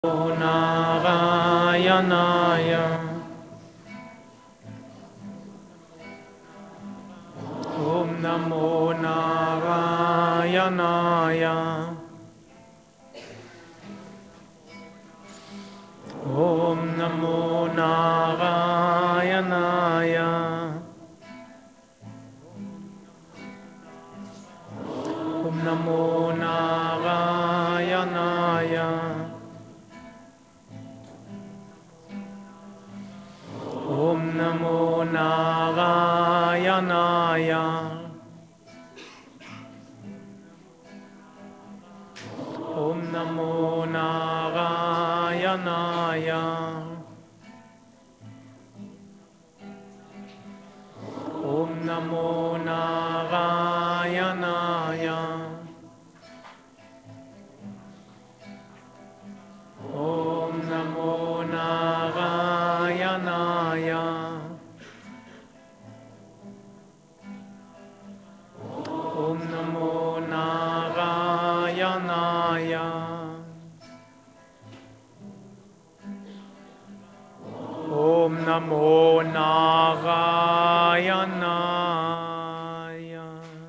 Narayanaya Om Namo Narayanaya Om Namo Narayanaya Om Namo Narayanaya Om Namo Narayanaya Om Namo Narayanaya Om Namo Narayanaya Om Namo Narayanaya Om Namo Narayanaya Om Namo Narayanaya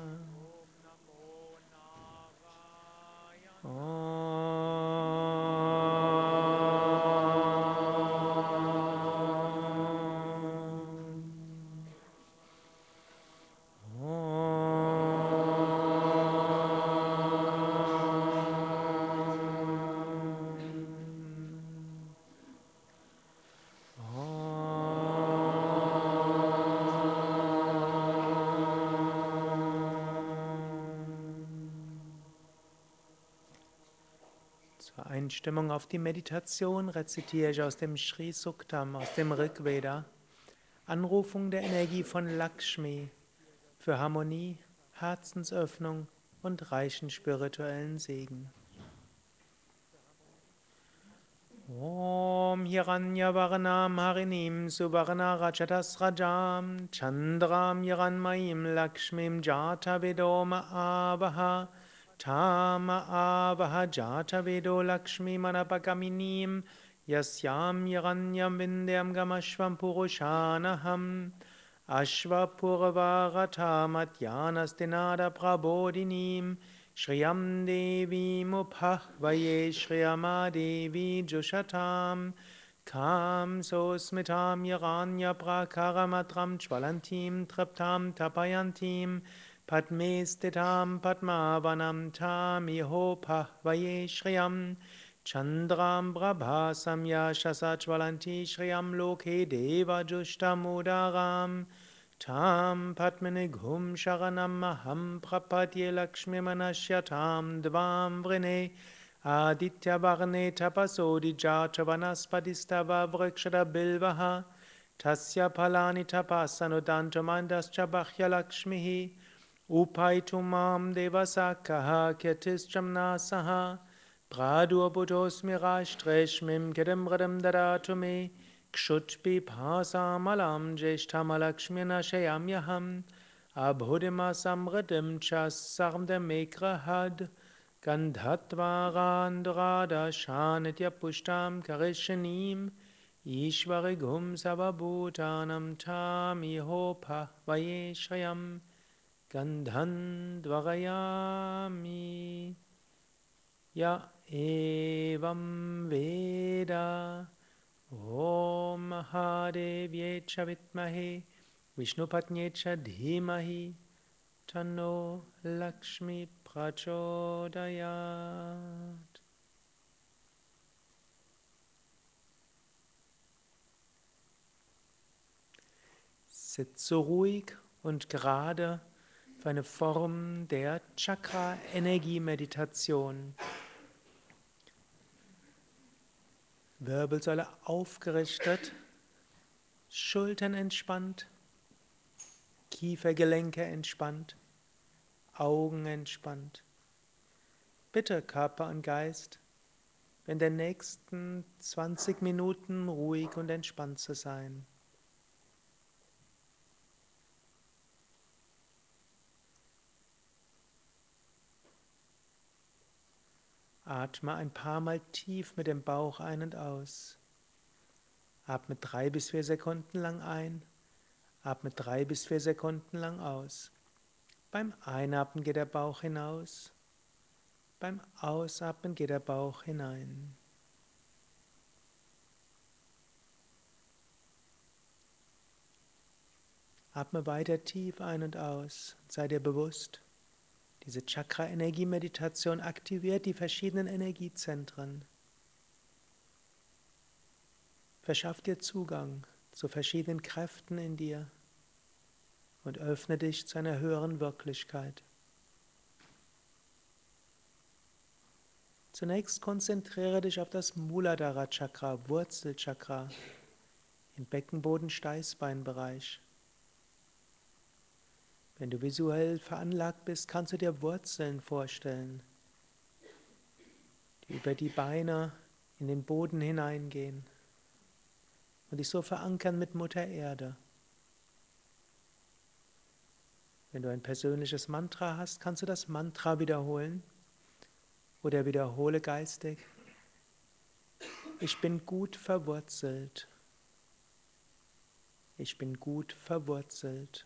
Zur Einstimmung auf die Meditation rezitiere ich aus dem Sri Suktam, aus dem Rig Veda, Anrufung der Energie von Lakshmi für Harmonie, Herzensöffnung und reichen spirituellen Segen. Om Hiranyavarnam Harinim Suvarna Rajatas Rajam Chandram Hiranmayim Lakshmim Jata Vedoma Avaha Tama Avaha Jata Vedo Lakshmi Manapagaminim Yasyam Hiranyam Vindyam Gamashvam Purushanaham Ashvapurvarata Madhyanastinada Prabodhinim Shriyam Devi Mupahvaye Shriyama Devi Jushatam Kam Sosmitam Hiranya Prakaramatram Chvalantim Traptam Tapayantim Padme Stitam Padmavanam Tam Iho Pahvaye Shriyam Chandram Prabhasam Yashasa Chvalanti Shriyam Loke Deva Jushtamudaram Tam Padmanighum Sharanam Maham Prapadye Lakshmi Manashyatam Dvam Vrine Aditya Varne Tapasodi Jata Vanaspadistava Vrikshada Bilvaha Tasya Palani Tapasanudantamandascha Bhya Lakshmihi Upaitumam Devasakaha Kyatisjam Nasaha Pradur Buddhosmira Streshmim Kedem Radam Dadatume Kshutpi Pasamalam Jeshtamalakshmina Shayamyaham Abhodima Samradam Chasarmdam Mekrahad Gandhatvarandhrada Shanitya Pushtam Karishanim Ishvarigum Savabhutanam Tamiho Pahvaye Shriyam Gandhandvarayami Ya Evam Veda Om Mahadevyecha Vitmahe Vishnupatnyecha Dhimahi Tanno Lakshmi Prachodayat. Sitze ruhig und gerade für eine Form der Chakra-Energie-Meditation. Wirbelsäule aufgerichtet, Schultern entspannt, Kiefergelenke entspannt, Augen entspannt. Bitte Körper und Geist, in den nächsten 20 Minuten ruhig und entspannt zu sein. Atme ein paar Mal tief mit dem Bauch ein und aus. Atme 3 bis 4 Sekunden lang ein. Atme 3 bis 4 Sekunden lang aus. Beim Einatmen geht der Bauch hinaus. Beim Ausatmen geht der Bauch hinein. Atme weiter tief ein und aus. Sei dir bewusst, diese Chakra-Energie-Meditation aktiviert die verschiedenen Energiezentren. Verschaff dir Zugang zu verschiedenen Kräften in dir und öffne dich zu einer höheren Wirklichkeit. Zunächst konzentriere dich auf das Muladhara Chakra, Wurzelchakra, im Beckenboden-Steißbeinbereich. Wenn du visuell veranlagt bist, kannst du dir Wurzeln vorstellen, die über die Beine in den Boden hineingehen und dich so verankern mit Mutter Erde. Wenn du ein persönliches Mantra hast, kannst du das Mantra wiederholen oder wiederhole geistig: Ich bin gut verwurzelt. Ich bin gut verwurzelt.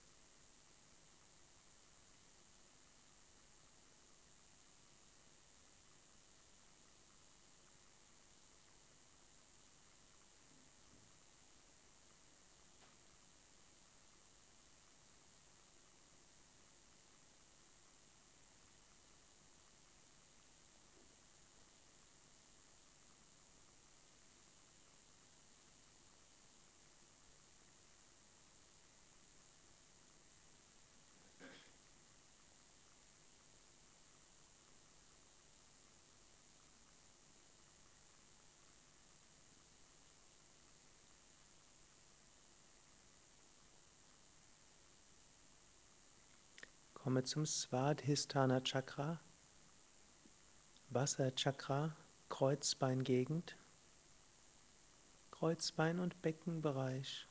Komme zum Svadhisthana Chakra, Wasserchakra, Kreuzbeingegend, Kreuzbein- und Beckenbereich.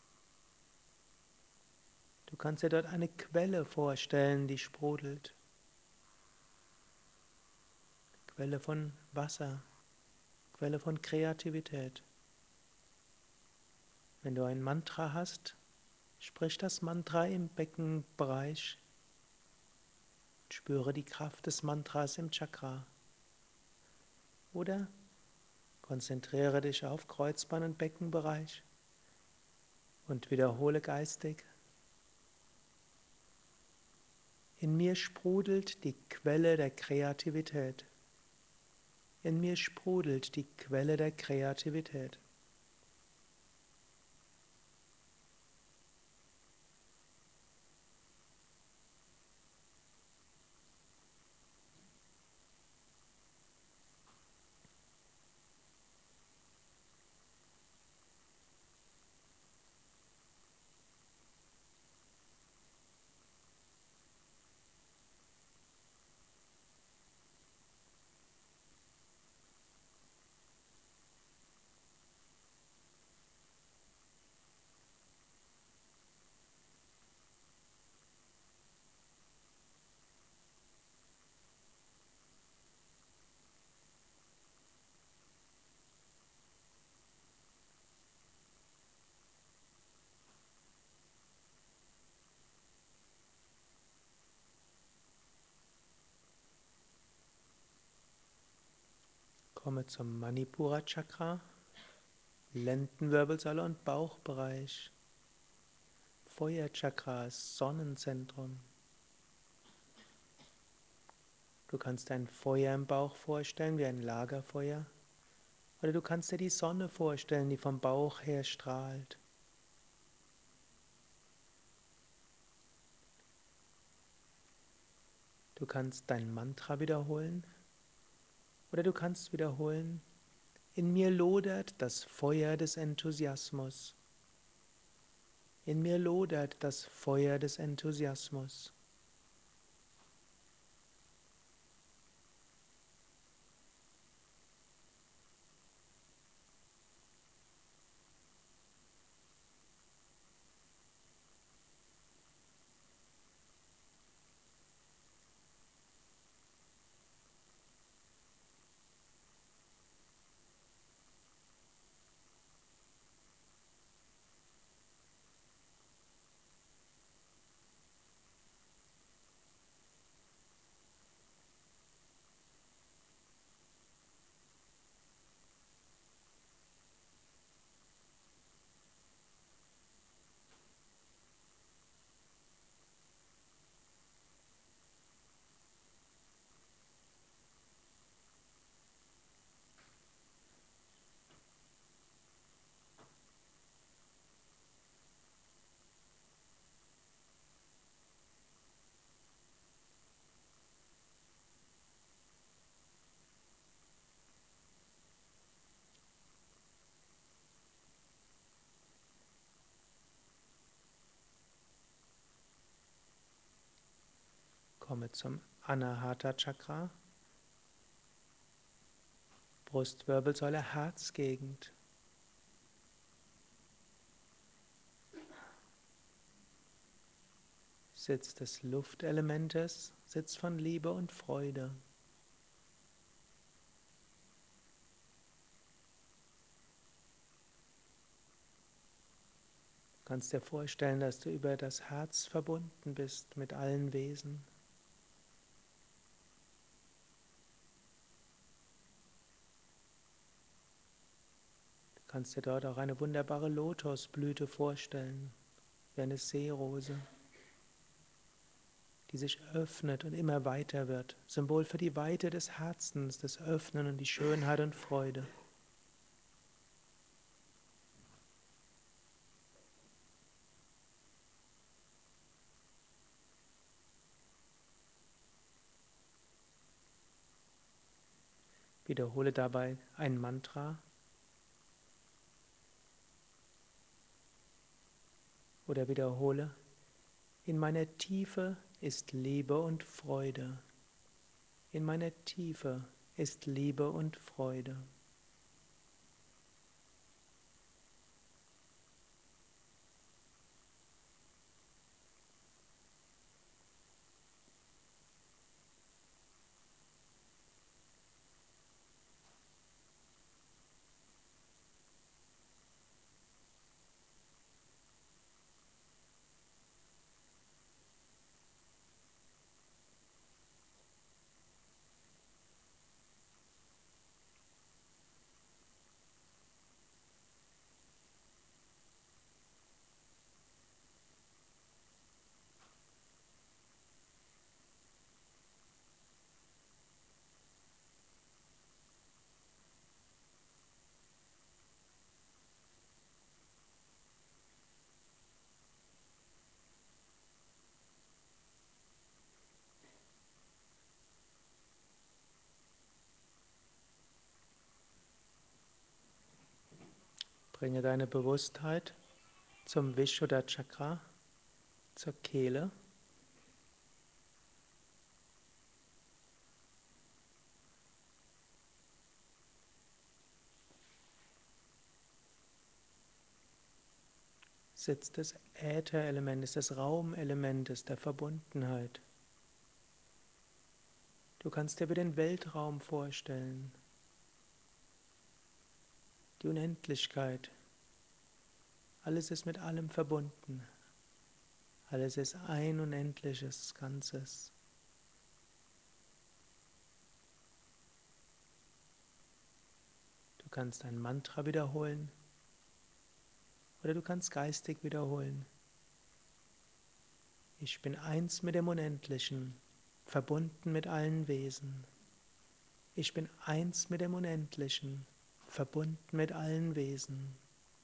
Du kannst dir dort eine Quelle vorstellen, die sprudelt. Quelle von Wasser, Quelle von Kreativität. Wenn du ein Mantra hast, sprich das Mantra im Beckenbereich. Spüre die Kraft des Mantras im Chakra. Oder konzentriere dich auf Kreuzbein- und Beckenbereich und wiederhole geistig: In mir sprudelt die Quelle der Kreativität. In mir sprudelt die Quelle der Kreativität. Komme zum Manipura Chakra, Lendenwirbelsäule und Bauchbereich. Feuerchakra, Sonnenzentrum. Du kannst ein Feuer im Bauch vorstellen, wie ein Lagerfeuer. Oder du kannst dir die Sonne vorstellen, die vom Bauch her strahlt. Du kannst dein Mantra wiederholen. Oder du kannst wiederholen: In mir lodert das Feuer des Enthusiasmus. In mir lodert das Feuer des Enthusiasmus. Komme zum Anahata Chakra, Brustwirbelsäule, Herzgegend. Sitz des Luftelementes, Sitz von Liebe und Freude. Du kannst dir vorstellen, dass du über das Herz verbunden bist mit allen Wesen. Du kannst dir dort auch eine wunderbare Lotosblüte vorstellen, wie eine Seerose, die sich öffnet und immer weiter wird. Symbol für die Weite des Herzens, das Öffnen und die Schönheit und Freude. Wiederhole dabei ein Mantra oder wiederhole: In meiner Tiefe ist Liebe und Freude. In meiner Tiefe ist Liebe und Freude. Bringe deine Bewusstheit zum Vishuddha Chakra, zur Kehle. Sitz des Ätherelementes, des Raumelementes der Verbundenheit. Du kannst dir wie den Weltraum vorstellen, die Unendlichkeit. Alles ist mit allem verbunden. Alles ist ein unendliches Ganzes. Du kannst ein Mantra wiederholen oder du kannst geistig wiederholen. Ich bin eins mit dem Unendlichen, verbunden mit allen Wesen. Ich bin eins mit dem Unendlichen, verbunden mit allen Wesen.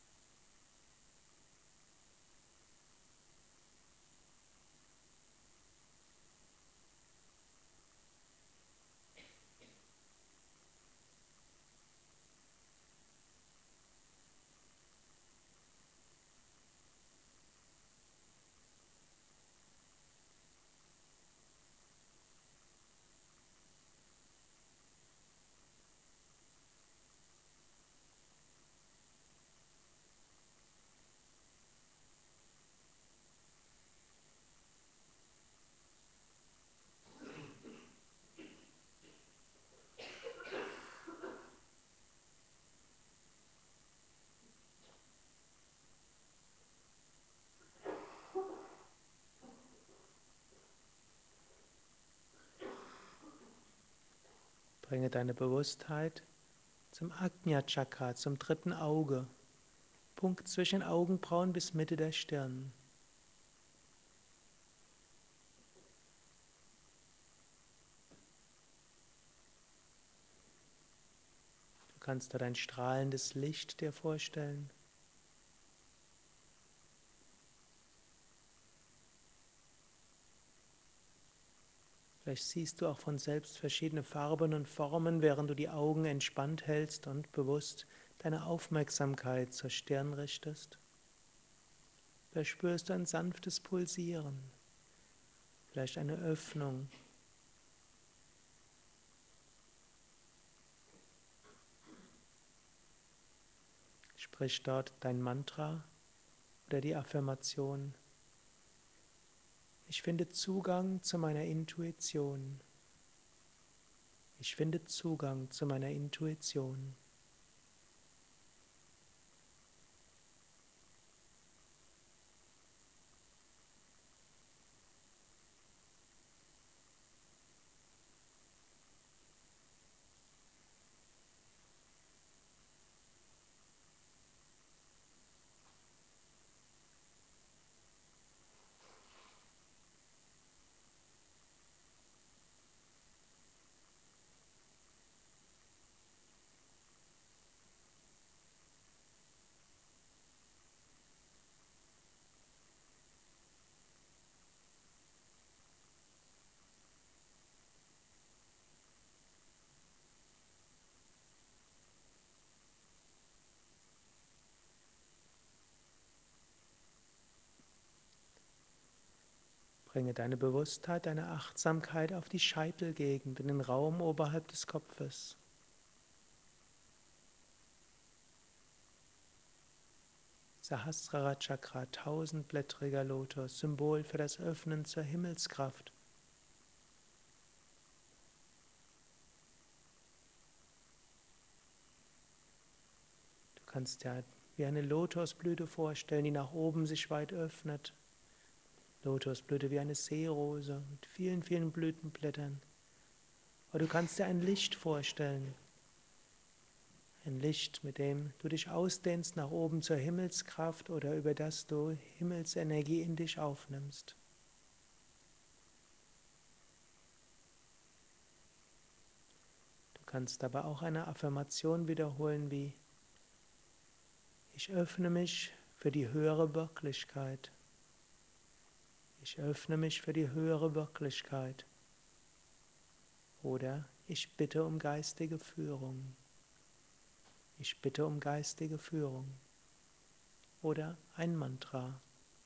Bringe deine Bewusstheit zum Ajna Chakra, zum dritten Auge, Punkt zwischen Augenbrauen bis Mitte der Stirn. Du kannst dort ein strahlendes Licht dir vorstellen. Vielleicht siehst du auch von selbst verschiedene Farben und Formen, während du die Augen entspannt hältst und bewusst deine Aufmerksamkeit zur Stirn richtest. Vielleicht spürst du ein sanftes Pulsieren. vielleicht eine Öffnung. Sprich dort dein Mantra oder die Affirmation: Ich finde Zugang zu meiner Intuition. Ich finde Zugang zu meiner Intuition. Bringe deine Bewusstheit, deine Achtsamkeit auf die Scheitelgegend, in den Raum oberhalb des Kopfes. Sahasrara Chakra, tausendblättriger Lotus, Symbol für das Öffnen zur Himmelskraft. Du kannst dir wie eine Lotusblüte vorstellen, die nach oben sich weit öffnet. Lotusblüte wie eine Seerose mit vielen, vielen Blütenblättern. Oder du kannst dir ein Licht vorstellen. Ein Licht, mit dem du dich ausdehnst nach oben zur Himmelskraft oder über das du Himmelsenergie in dich aufnimmst. Du kannst aber auch eine Affirmation wiederholen wie: Ich öffne mich für die höhere Wirklichkeit. Ich öffne mich für die höhere Wirklichkeit. Oder ich bitte um geistige Führung. Ich bitte um geistige Führung. Oder ein Mantra.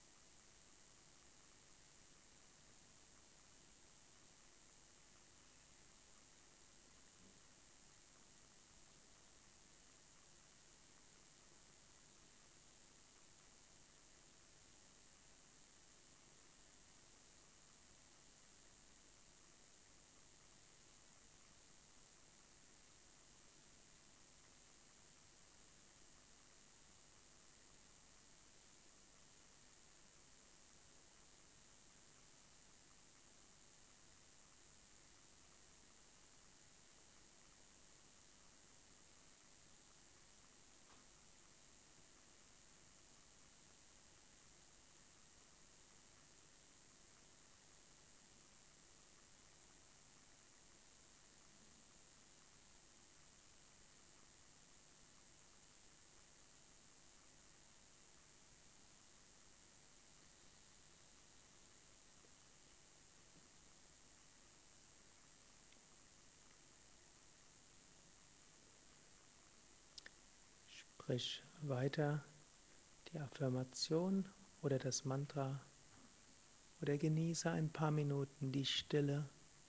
Sprich weiter die Affirmation oder das Mantra oder genieße ein paar Minuten die Stille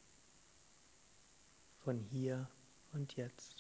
von hier und jetzt.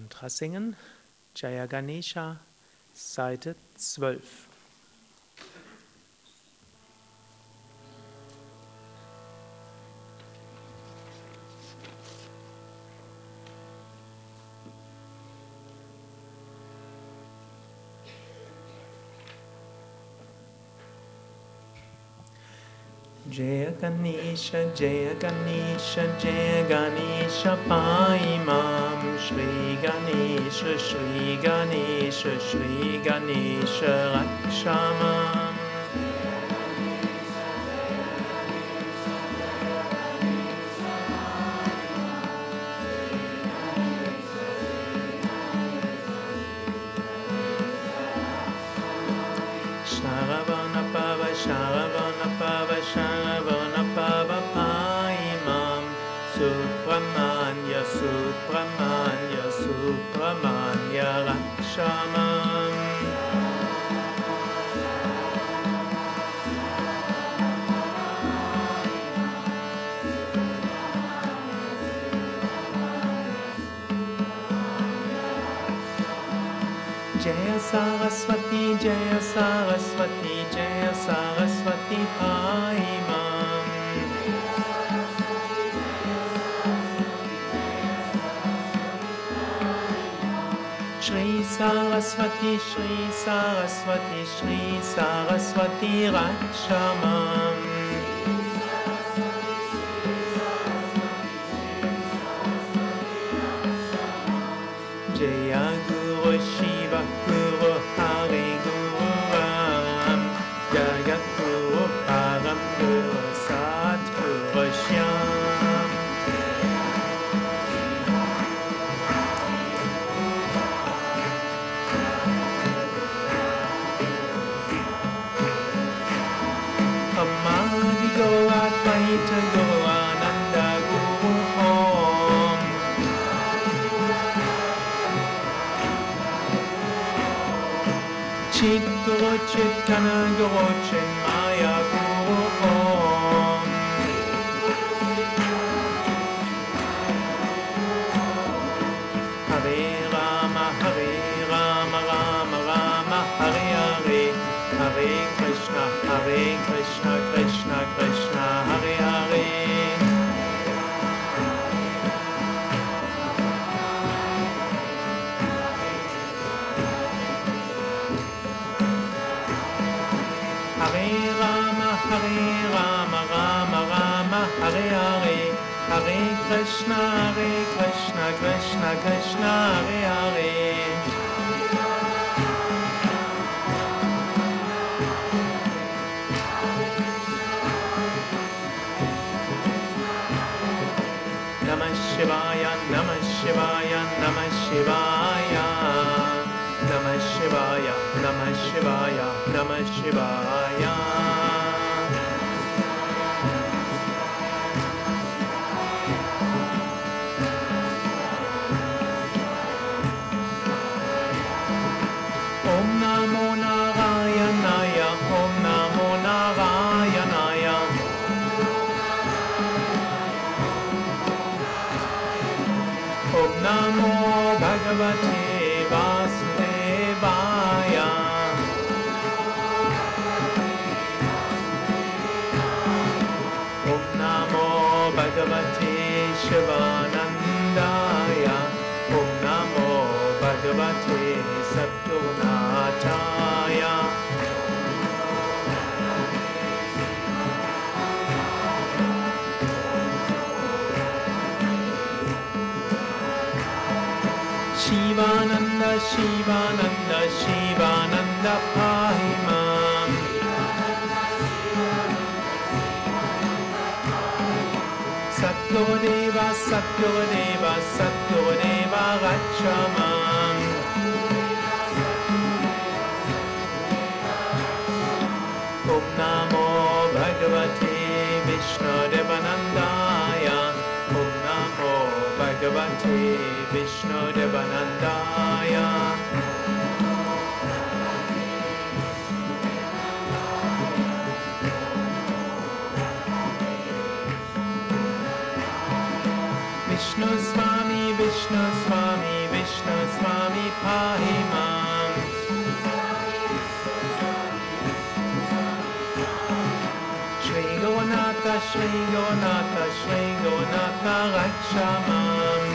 Mantra singen. Jaya Ganesha, Seite 12. Jaya Ganesha, Jaya Ganesha, Jaya Ganesha, Paimam, Shri Ganesha, Shri Ganesha, Shri Ganesha, Rakshamam. Sharavana Pava, Sharavana Pava, Sharavana Pava, Paimam, Subramanya, Subramanya, Subramanya, Rakshamam. Jaya Saraswati, Jaya Saraswati, Jaya Saraswati, Paimam. Shri Saraswati, Shri Saraswati, Shri Saraswati, Rakshamam. Jaya Guru Shiva, Guru Hari, Guru Ram, Jagat Guru Param, Guru Sat, Guru Shyam. Amadi Guru Advaita Guru Ananda Guru Om. Chit Guru Chaitanya Guru Chinmaya Guru Om. Hare Rama, Rama Rama, Hare Hare, Hare Krishna, Krishna Krishna, Hare Hare. Hare Rama, Rama Rama, Hare Hare, Hare Krishna, Krishna Krishna, Hare Hare. Namah Shivaya, Namah Shivaya, Namah Shivaya. Namah Shivaya, Namah Shivaya, Namah Shivaya. Om Namo Narayanaya, Om Namo Narayanaya. Om Namo Bhagavate Vasudevaya. Om Namo Bhagavate Shivanandaya. Om Namo Bhagavate Satgunataya. Shivananda, Shivananda, Shivananda, Paimam. Satgurudeva, Satgurudeva, Satgurudeva, Rakshamam. Om Namo Bhagavate Vishnudevanandaya. Om Namo Bhagavate Vishnudevanandaya. Vishnu Swami, Vishnu Swami, Vishnu Shri Gonatha Rakshamam.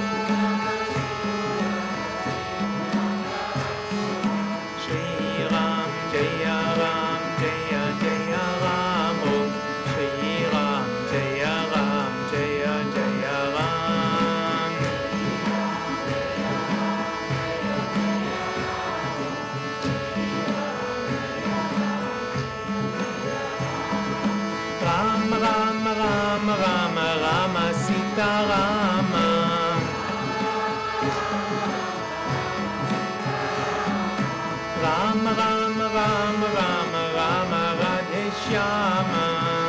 Shri Ram Jaya Ram Jaya Jaya Ram Om. Shri Ram Jaya Ram Jaya Jaya Ram. Ram Ram Ram Ram Rama Sita Rama. Ram Ram Ram Ram Rama Radhe Shyama.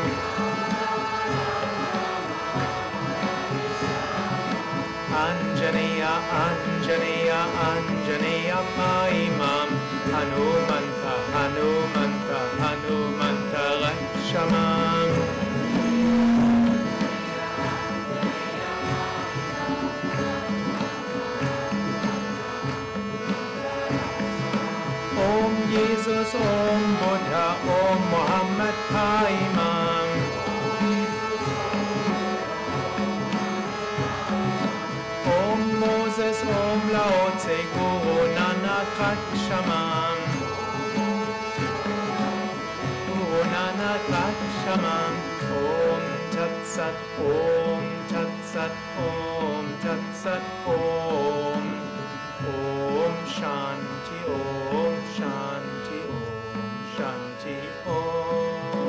Anjaneya Anjaneya Anjaneya Paimam. Hanumanta Hanumanta Hanumanta Rakshamam. Om Jesus, Om Buddha, Om Muhammad Paimam. Om Moses, Om Lao Tse, Guru Nanak Rakshamam. Guru Nanak Rakshamam. Om Tat Sat, Om Tat Sat, Om Tat Sat, Om. Om Shanti, Om Shanti, Om Shanti, Om.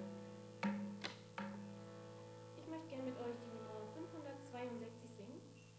Ich möchte gerne mit euch die Nummer 562 singen.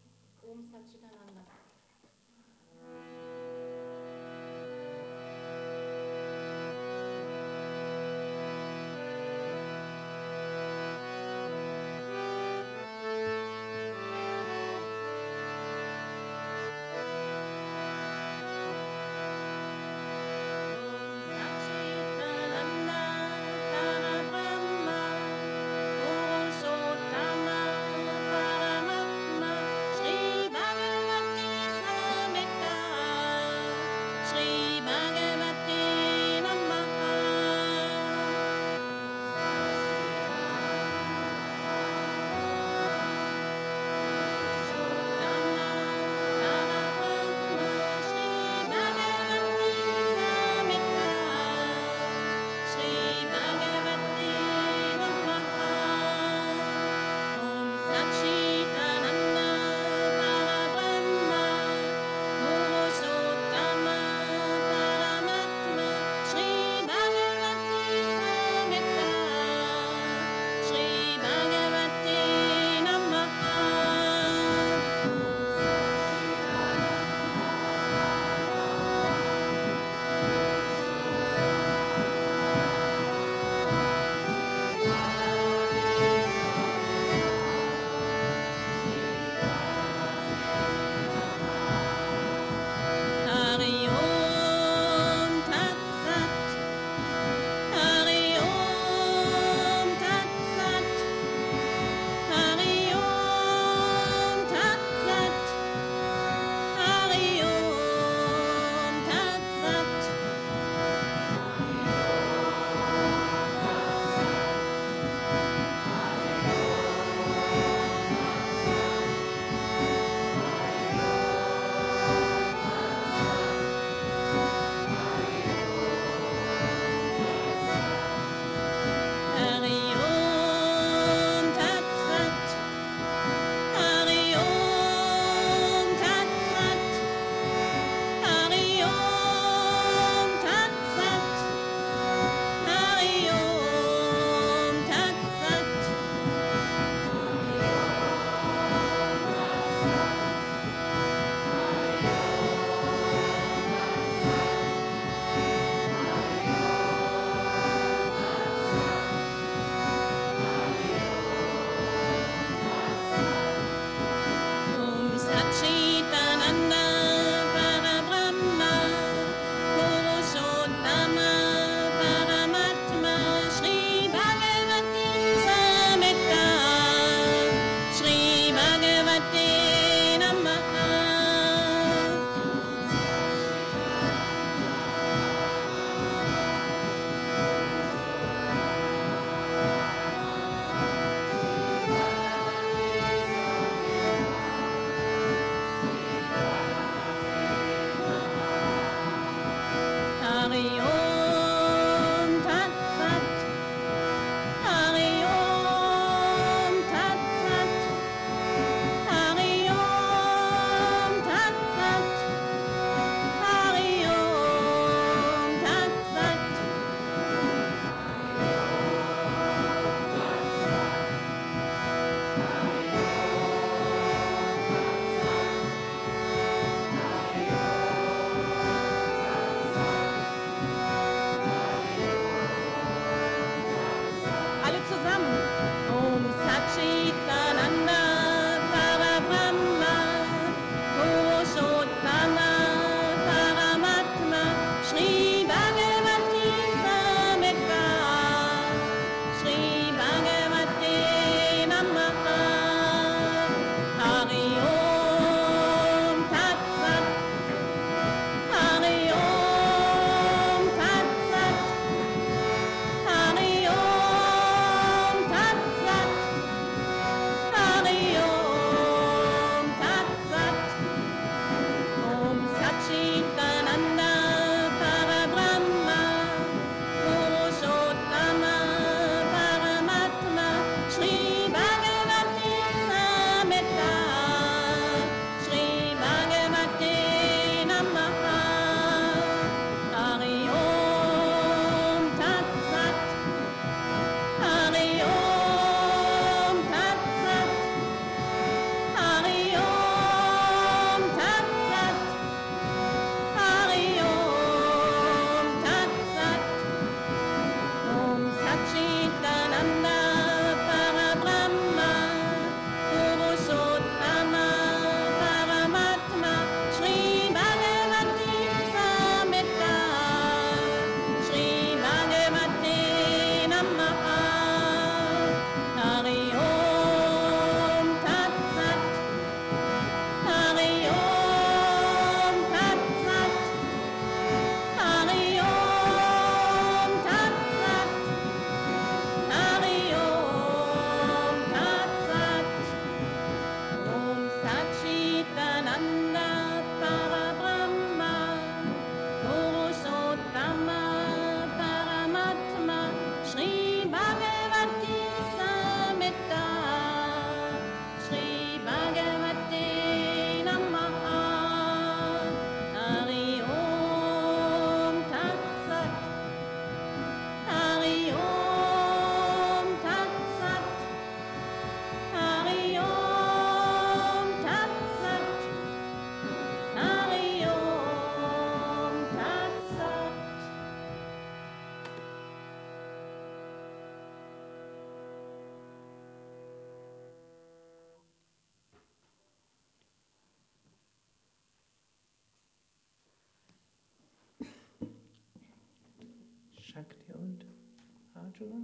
drüber.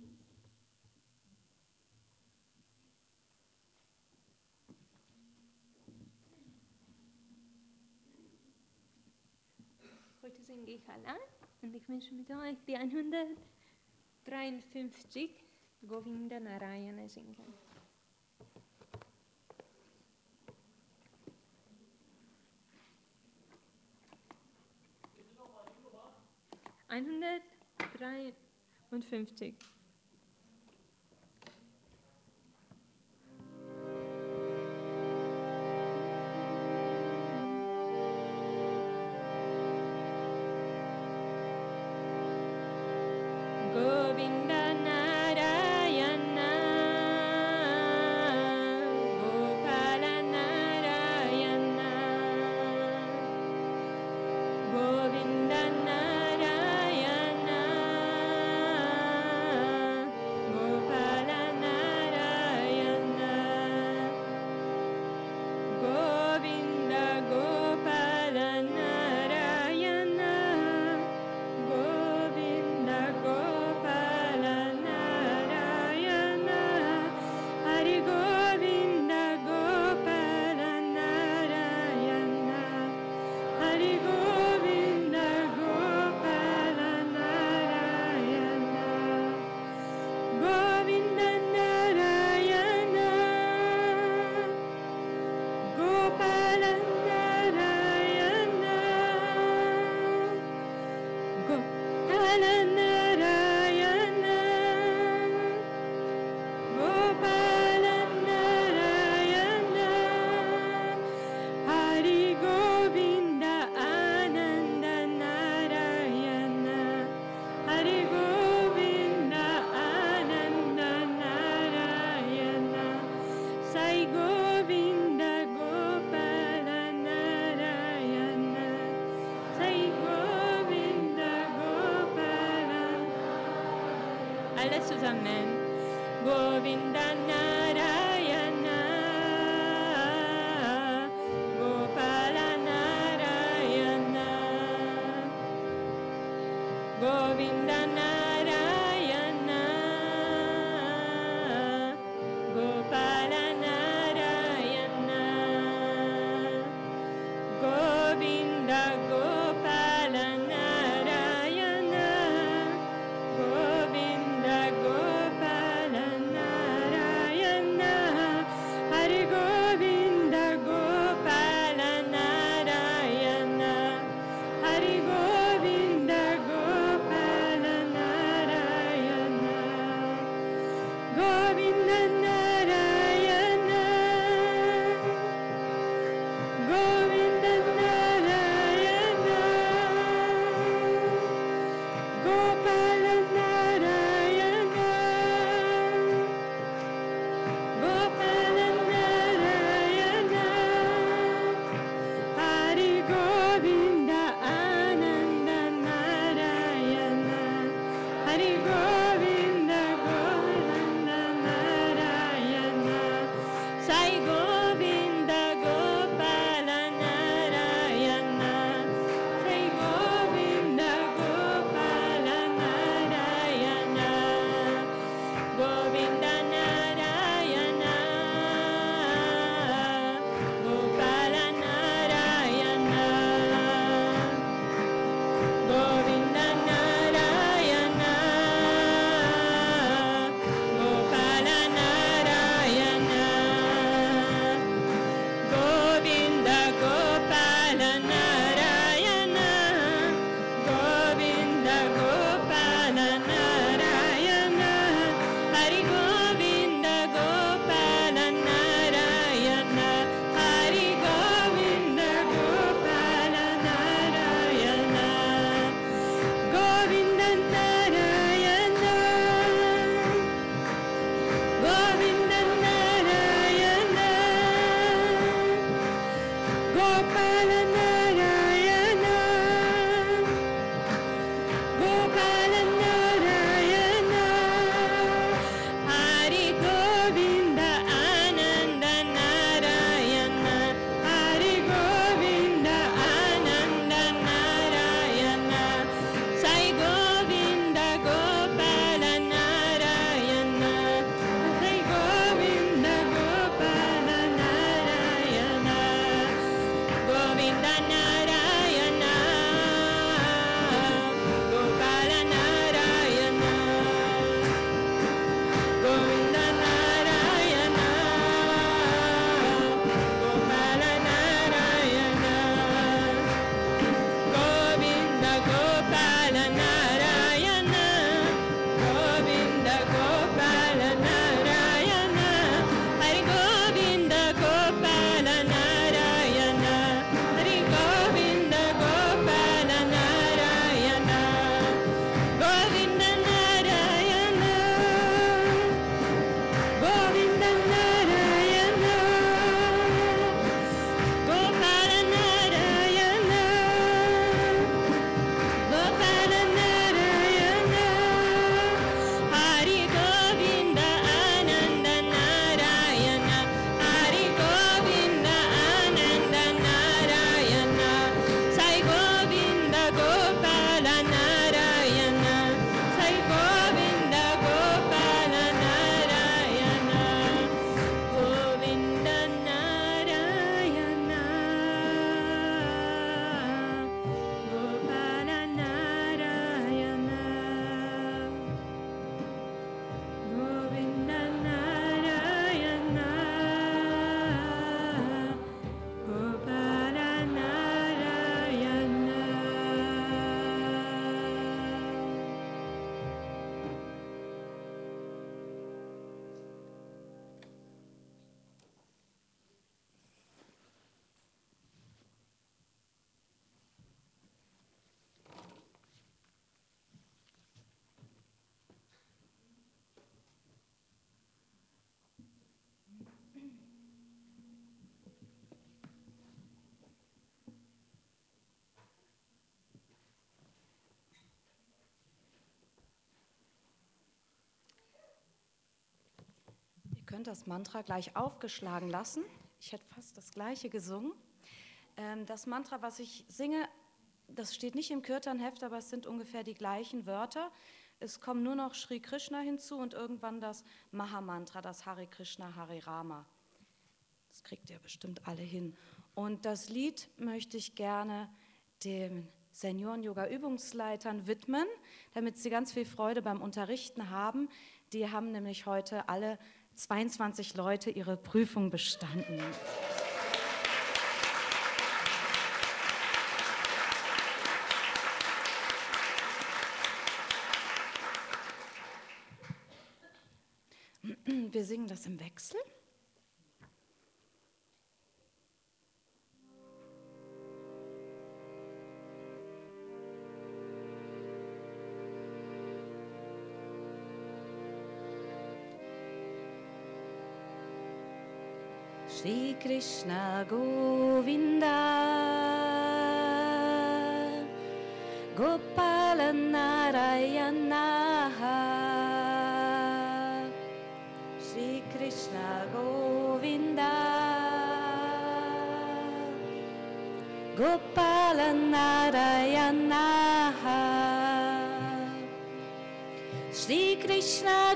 Heute singe ich allein und ich wünsche mit euch die 153 Govinda Narayana singen. Einhundertdreiundfünfzig. Govinda Narayana, Gopala Narayana, Govinda Narayana, Gopala Narayana, Govinda Gopala Narayana, Govinda Gopala Narayana, Hari Govinda Gopala Narayana, Hari Govinda Gopala Narayana, Govinda Narayana, Gopala Narayana, Gopala Narayana, Gopala Narayana, Hari Govinda Ananda Narayana, Hari Govinda Ananda Narayana, Sai Govinda Gopala Narayana, Sai Govinda Gopala. Alle zusammen. Govinda Narayana, Gopala Narayana, Govinda Narayana, Gopala Narayana, Govinda Gopala Narayana, Govinda Gopala Narayana, Hari Govinda Gopala Narayana, Hari Govinda Gopala Ihr könnt das Mantra gleich aufgeschlagen lassen. Ich hätte fast das Gleiche gesungen. Das Mantra, was ich singe, das steht nicht im Kirtanheft, aber es sind ungefähr die gleichen Wörter. Es kommen nur noch Sri Krishna hinzu und irgendwann das Mahamantra, das Hare Krishna, Hare Rama. Das kriegt ihr bestimmt alle hin. Und das Lied möchte ich gerne den Senioren-Yoga-Übungsleitern widmen, damit sie ganz viel Freude beim Unterrichten haben. Die haben nämlich heute alle 22 Leute ihre Prüfung bestanden. Wir singen das im Wechsel. Shri Krishna Govinda Gopala Narayana Shri Krishna Govinda Gopala Narayana Shri Krishna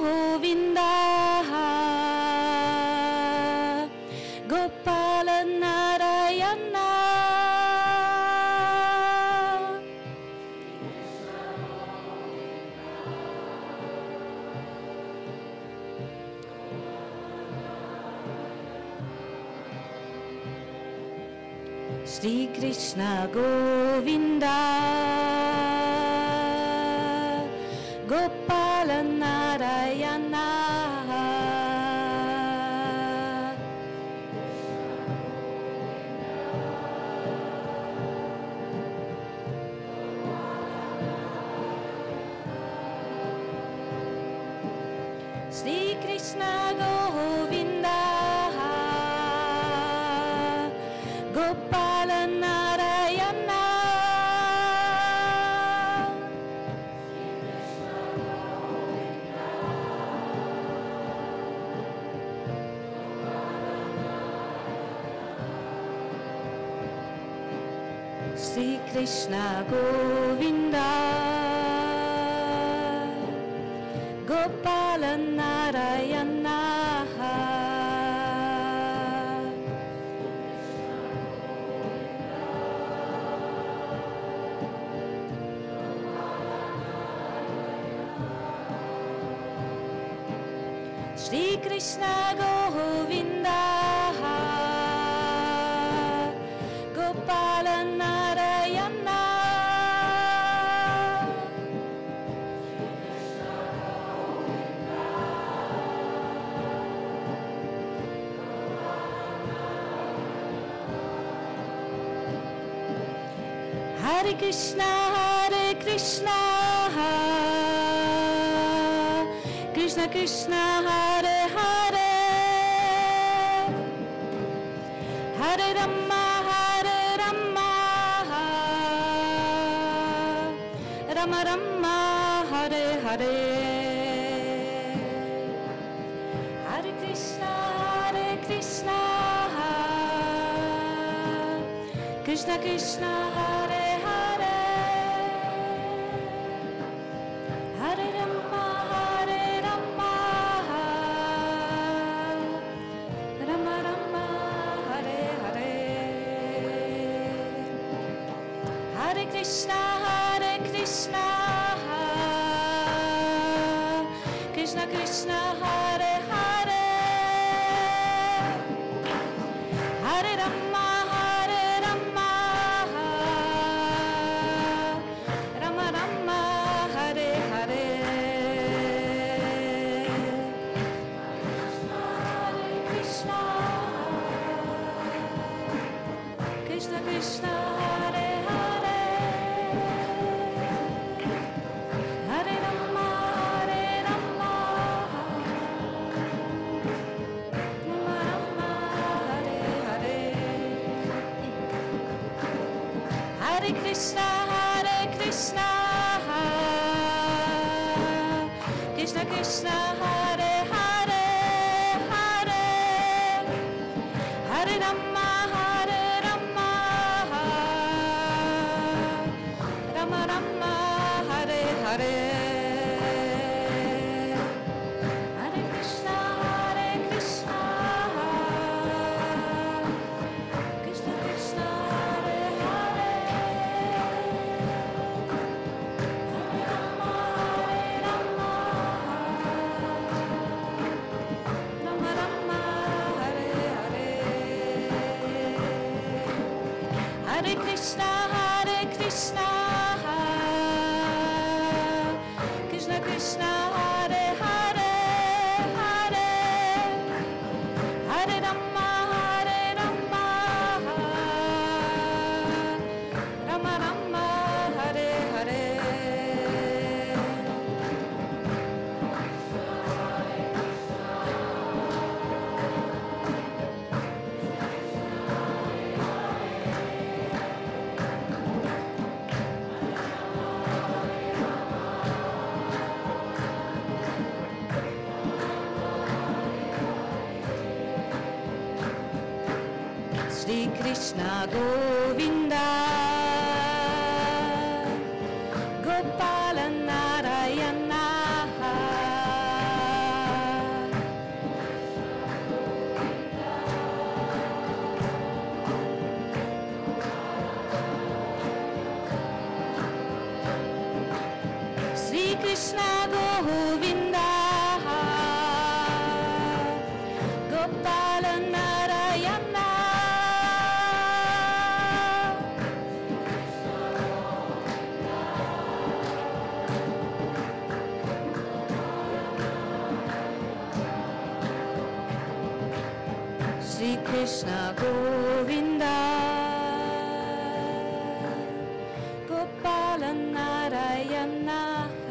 Govinda Gopala Narayana Shri Krishna Govinda Gopala Narayana Shri Krishna Govinda Gopala Narayana Shri Krishna Govinda Gopala Narayana Shri Krishna Govinda Gopala Narayana Hare Krishna Krishna Krishna Hare Hare Hare Rama Rama Rama Hare Hare Hare Krishna Krishna Krishna Hare Hare Hare Rama Rama Rama Hare Hare Hare Krishna Krishna Krishna Hare Hare Hare Rama Rama Rama Hare Hare Hare Krishna Krishna Krishna Hare Hare Hare Rama Rama Rama Hare Hare Hare Krishna Krishna Krishna Hare Hare Hare Rama Rama Rama Hare Hare Hare Krishna Krishna Krishna Hare Hare Hare Rama Rama Rama Hare Hare Hare Krishna Krishna Krishna Hare Hare Hare Rama Rama Rama Hare Hare Shri Krishna Govinda Gopala Narayana Shri Krishna Govinda Gopala Narayana Shri Krishna Govinda Gopala Narayana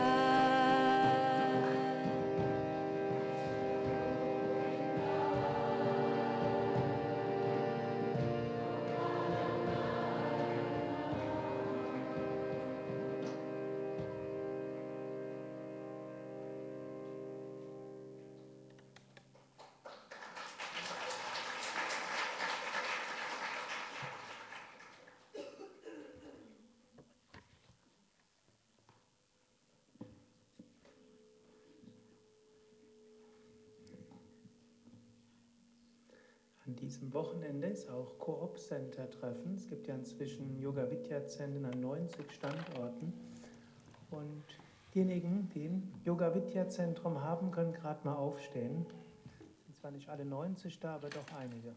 An diesem Wochenende ist auch Coop-Center-Treffen. Es gibt ja inzwischen Yoga-Vidya-Zentren an 90 Standorten. Und Diejenigen, die ein Yoga-Vidya-Zentrum haben, können gerade mal aufstehen. Es sind zwar nicht alle 90 da, aber doch einige.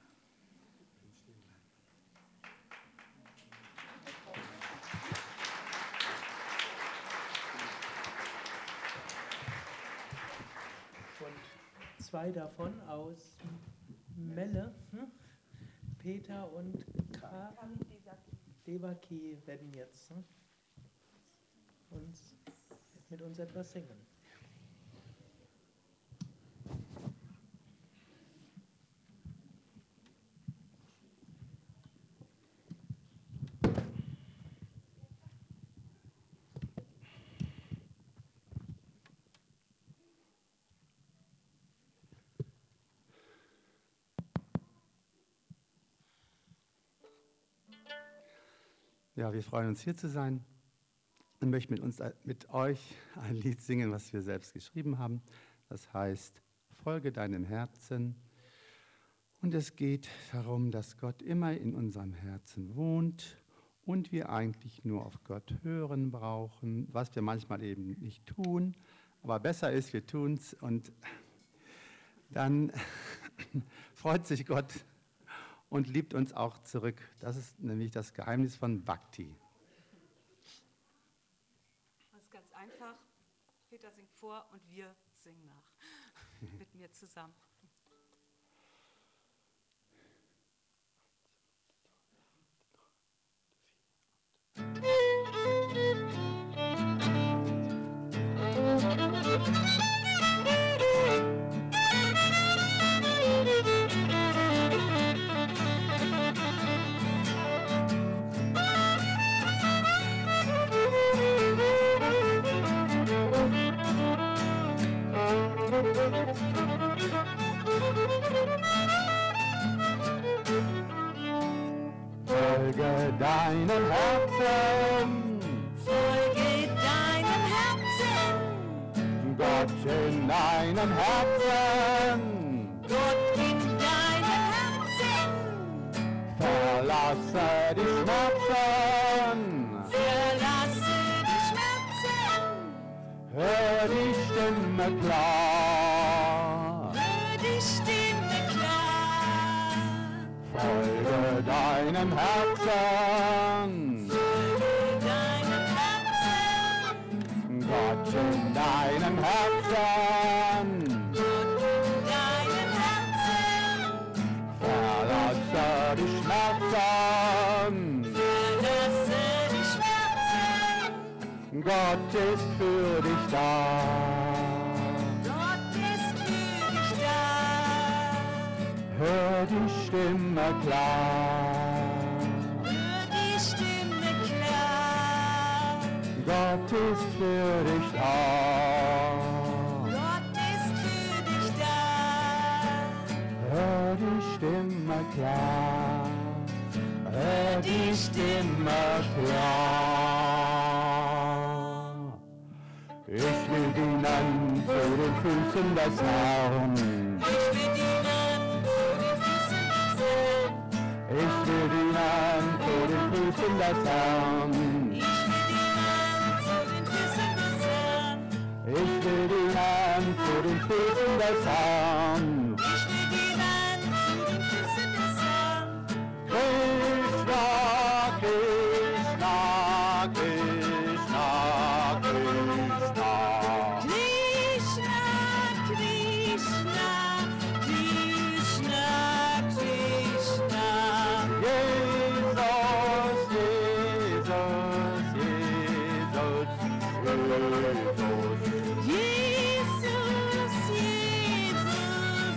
Und 2 davon aus Melle, Peter und Devaki werden jetzt mit uns etwas singen. Ja, wir freuen uns, hier zu sein und möchten mit euch ein Lied singen, was wir selbst geschrieben haben. Das heißt, folge deinem Herzen. Und es geht darum, dass Gott immer in unserem Herzen wohnt und wir eigentlich nur auf Gott hören brauchen, was wir manchmal eben nicht tun. Aber besser ist, wir tun es und dann freut sich Gott und liebt uns auch zurück. Das ist nämlich das Geheimnis von Bhakti. Das ist ganz einfach. Peter singt vor und wir singen nach. Mit mir zusammen. Folge deinem Herzen, Folge deinem Herzen, Gott in deinem Herzen, Gott in deinem Herzen. verlasse die Schmerzen, Verlasse die Schmerzen, hör die Stimme klar. hör die Stimme klar. Folge deinem Herzen, Folge deinem Herzen, Gott in deinem Herzen, Gott in deinem Herzen. verlasse die Schmerzen, Verlasse die Schmerzen, Gott ist für dich da. Gott ist für dich da. Hör die Stimme klar, Hör die Stimme klar. Gott ist für dich da. Gott ist für dich da. Hör die Stimme klar, hör die Stimme klar. Ich will dienen vor den Füßen des Herrn. Ich will dienen vor den Füßen des Herrn. Ich will dienen vor den Füßen des Herrn. Ich will dienen vor den Füßen des Herrn. Ich will dienen vor den Füßen des Herrn. Ich will dienen vor den Füßen des Herrn. Krishna, Krishna, Krishna, Krishna. Krishna, Krishna, Krishna, Krishna. Jesus, Jesus, Jesus, Jesus. Jesus, Jesus,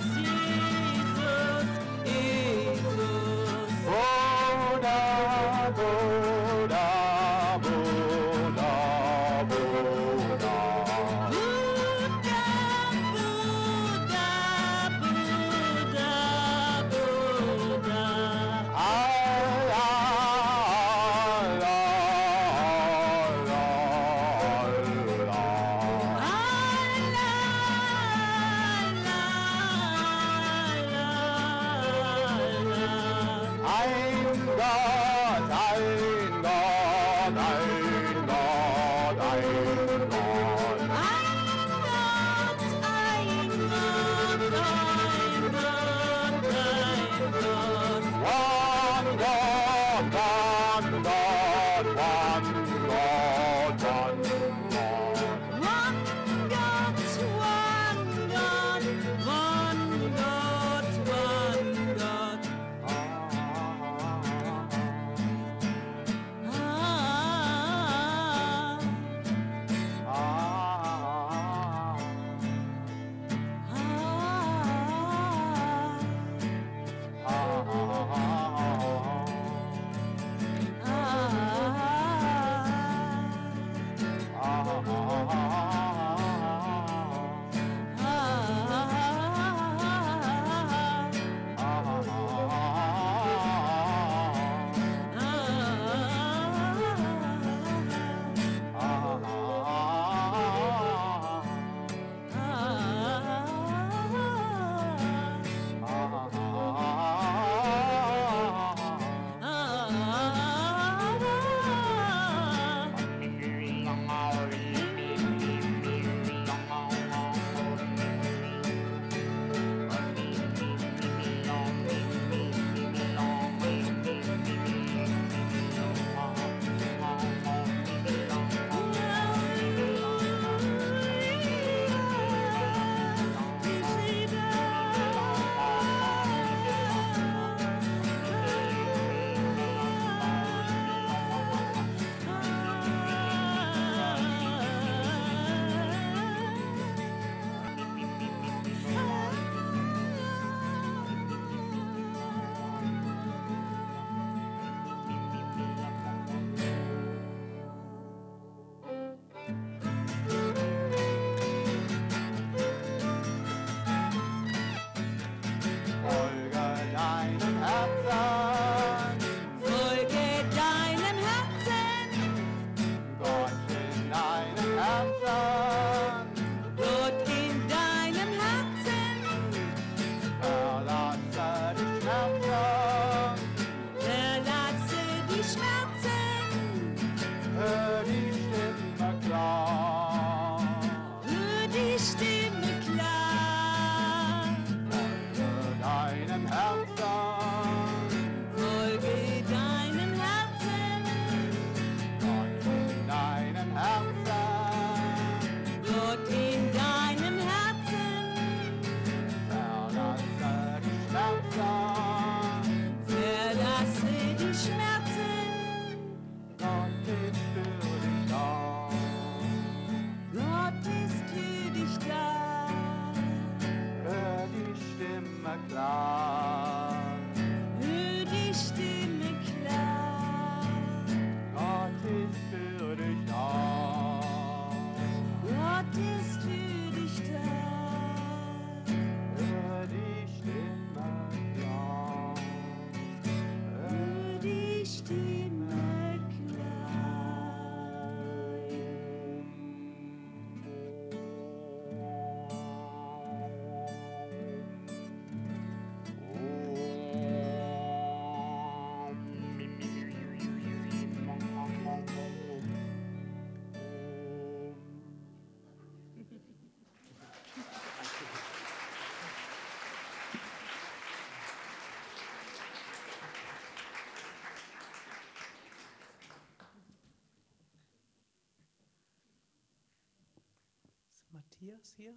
Matthias hier.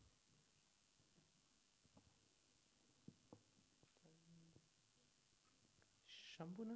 Shambhunath.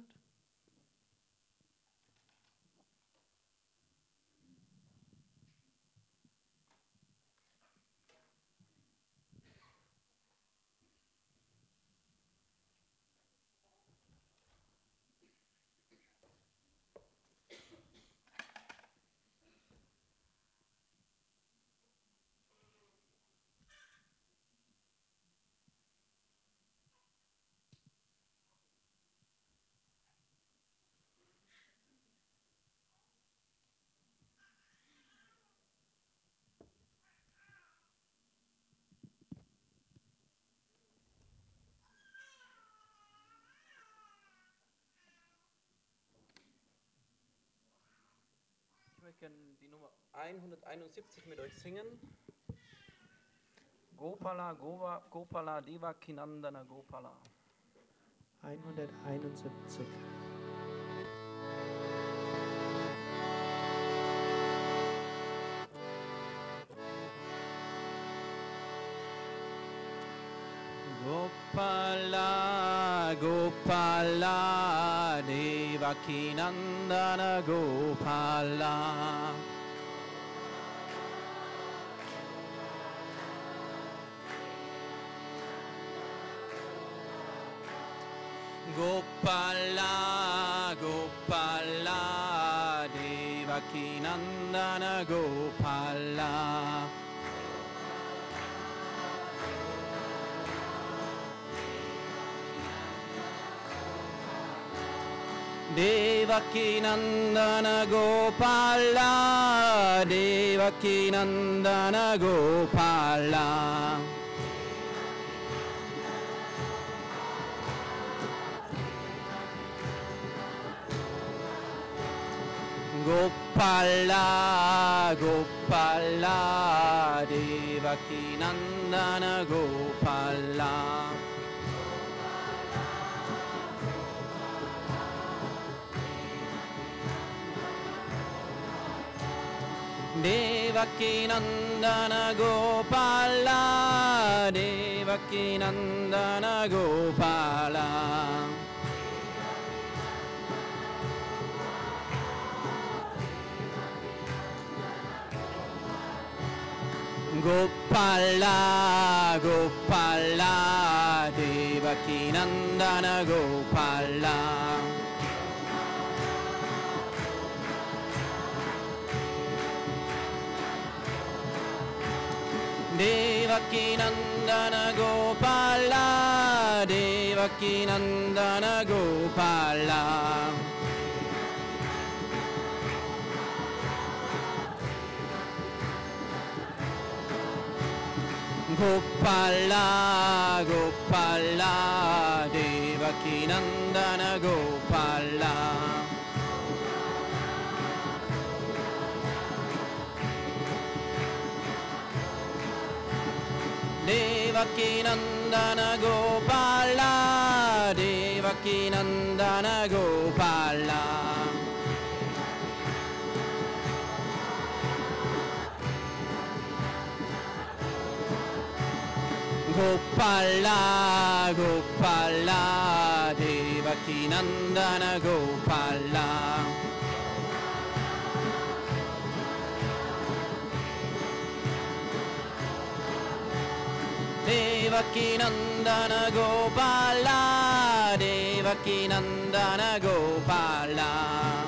Ich möchte gerne die Nummer 171 mit euch singen. Gopala, Gopala, Devakinandana Gopala. 171. Gopala, Gopala, Devakinandana Gopala. Gopala, Gopala, Devakinandana Gopala. Devakinandana Gopala, Devakinandana Gopala. Gopala, Gopala, Devakinandana Gopala. Devakinandana Gopala, Devakinandana Gopala. Gopala, Gopala, Devakinandana Gopala. Devakinandana Gopala, Devakinandana Gopala. Gopala, Gopala, Devakinandana Gopala. Devakinandana Gopala, Devakinandana Gopala. Gopala, Gopala, Devakinandana Gopala. Devakinandana Gopala, Devakinandana Gopala.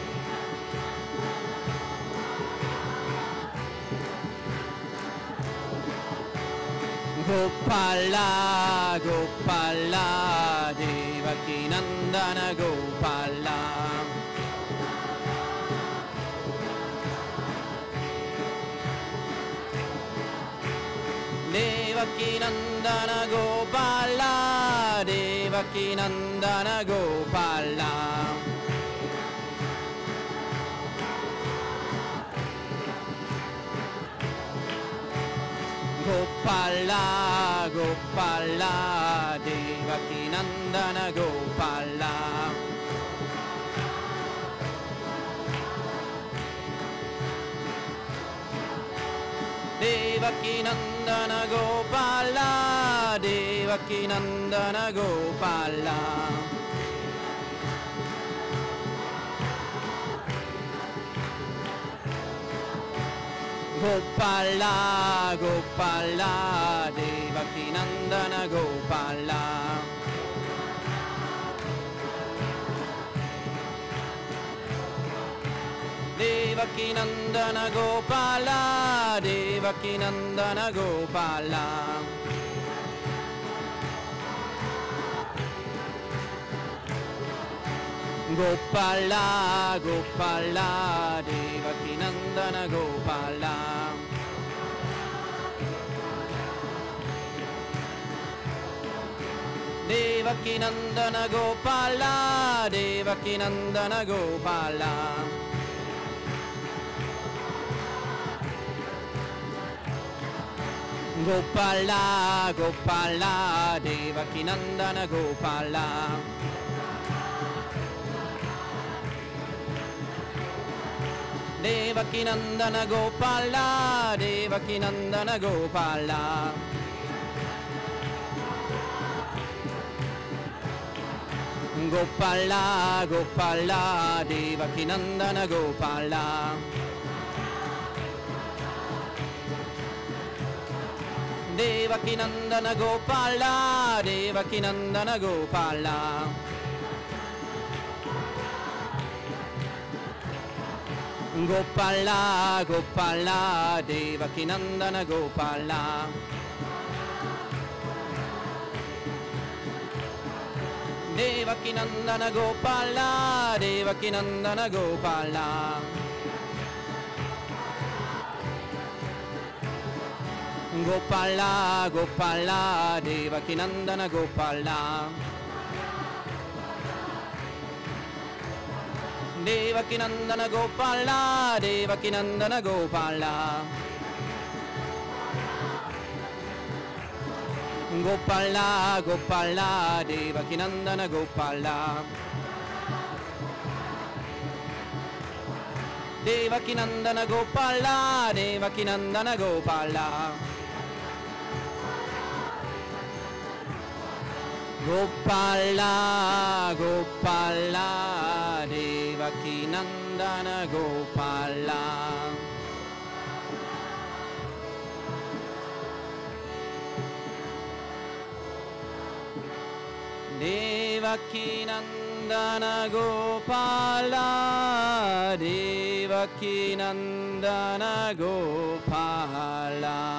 Gopala, Gopala, Devakinandana Gopala. Devakinandana Gopala, Devakinandana Gopala. Gopala, Gopala, Devakinandana Gopala. Devakinandana Devakinandana Gopala, Devakinandana Gopala. Gopala, Gopala, Devakinandana Gopala. Devakinandana Gopala, Devakinandana Gopala. Gopala, Gopala, Devakinandana Gopala. Devakinandana Gopala, Devakinandana Gopala. Gopala, Gopala, Devakinandana Gopala. Devakinandana Gopala, Devakinandana Gopala. Gopala, Gopala, Devakinandana Gopala. Devakinandana Gopala, Devakinandana Gopala. Gopala, Gopala, Devakinandana Gopala. Devakinandana Gopala, Devakinandana Gopala. Gopala, Gopala, Devakinandana Gopala. Devakinandana Gopala, Devakinandana Gopala. Gopala, Gopala, Devakinandana Gopala. Devakinandana Gopala, Devakinandana Gopala. Gopala, Gopala, Devakinandana Gopala. Devakinandana Gopala, Devakinandana Gopala.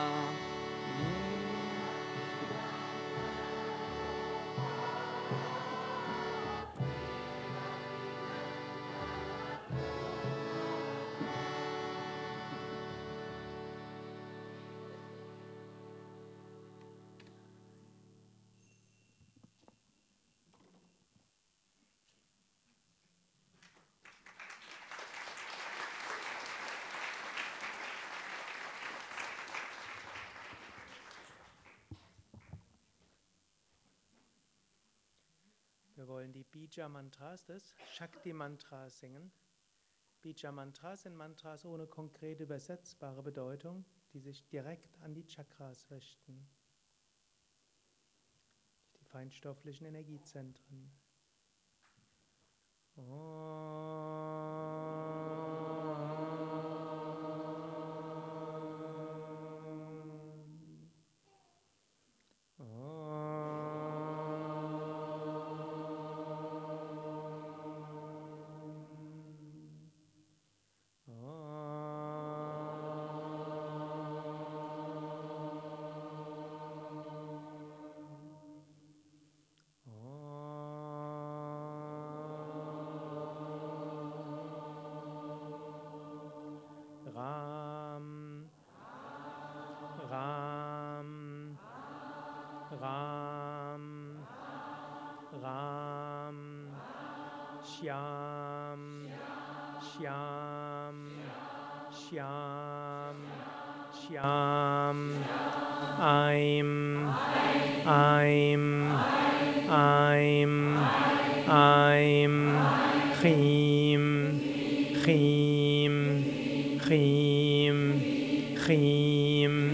Wir wollen die Bija-Mantras des Shakti-Mantras singen. Bija-Mantras sind Mantras ohne konkret übersetzbare Bedeutung, die sich direkt an die Chakras richten, die feinstofflichen Energiezentren. Ram, Ram, Ram, Ram, Shyam, Shyam, Shyam, Shyam, Aim, Aim, Aim, Aim, Chim, Chim, Chim, Chim,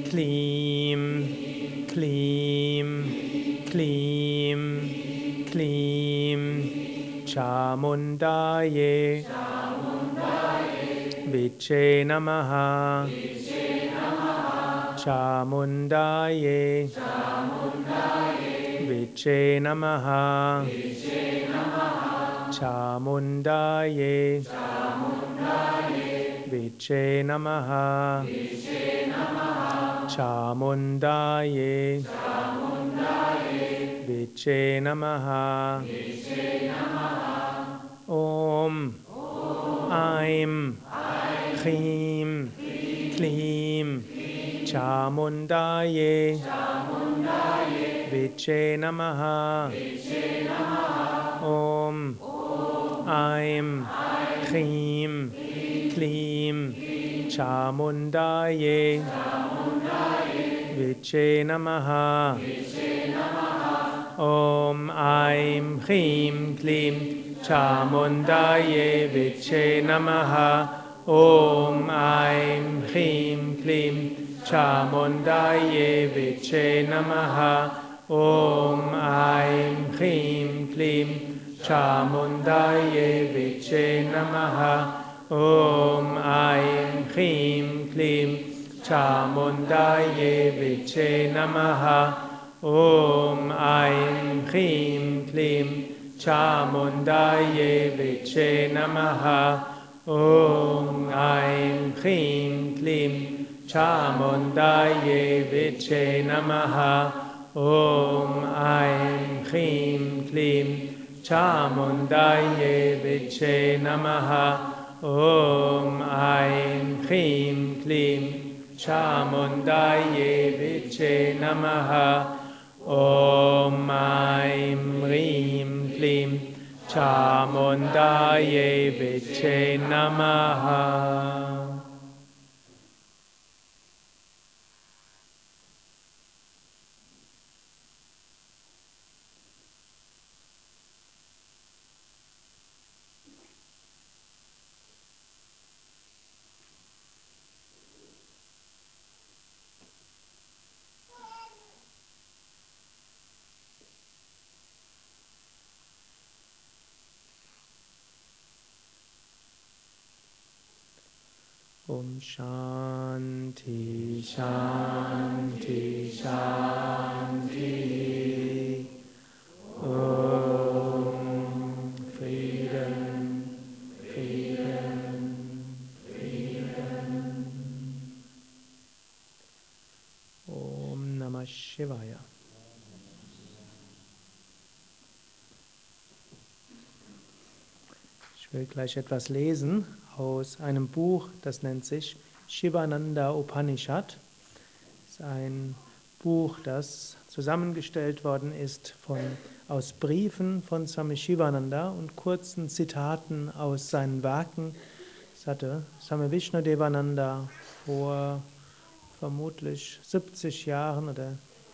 Klim, Klim, Klim, Klim, Chamundaye, Viche Namaha, Chamundaye, Viche Namaha, Chamundaye, Viche Namaha, Chamundaye, Viche Namaha, Om, Aim, Chim, Klim, Chamundaye, Viche Namaha, Om, Aim, Chim, Klim, Chamundaye, Viche Namaha, Om, Aim, Chim, Klim, Chamundaye, Viche Namaha, Om, Aim, Chim, Klim, Chamundaye, Viche Namaha, Om, Aim, Chim, Klim, Chamundaye, Viche Namaha, Om, Aim, Chim, Klim, Chamundaye, Viche Namaha, Om, Aim, Chim, Klim, Chamundaye, Viche Namaha, Om, Aim, Chim, Klim, Chamundaye, Viche Namaha, Om, Aim, Chim, Klim, Chamundaye, Viche Namaha, Om, Aim, Chim, Klim, Chamundaye, Viche Namaha, Om, Aim, Chim, Klim, Chamundaye, Viche Namaha. Om Shanti, Shanti, Shanti. Om Frieden, Frieden, Frieden. Om Namah Shivaya. Ich will gleich etwas lesen aus einem Buch, das nennt sich Shivananda Upanishad. Das ist ein Buch, das zusammengestellt worden ist aus Briefen von Swami Shivananda und kurzen Zitaten aus seinen Werken. Das hatte Swami Vishnudevananda vor vermutlich 70 Jahren oder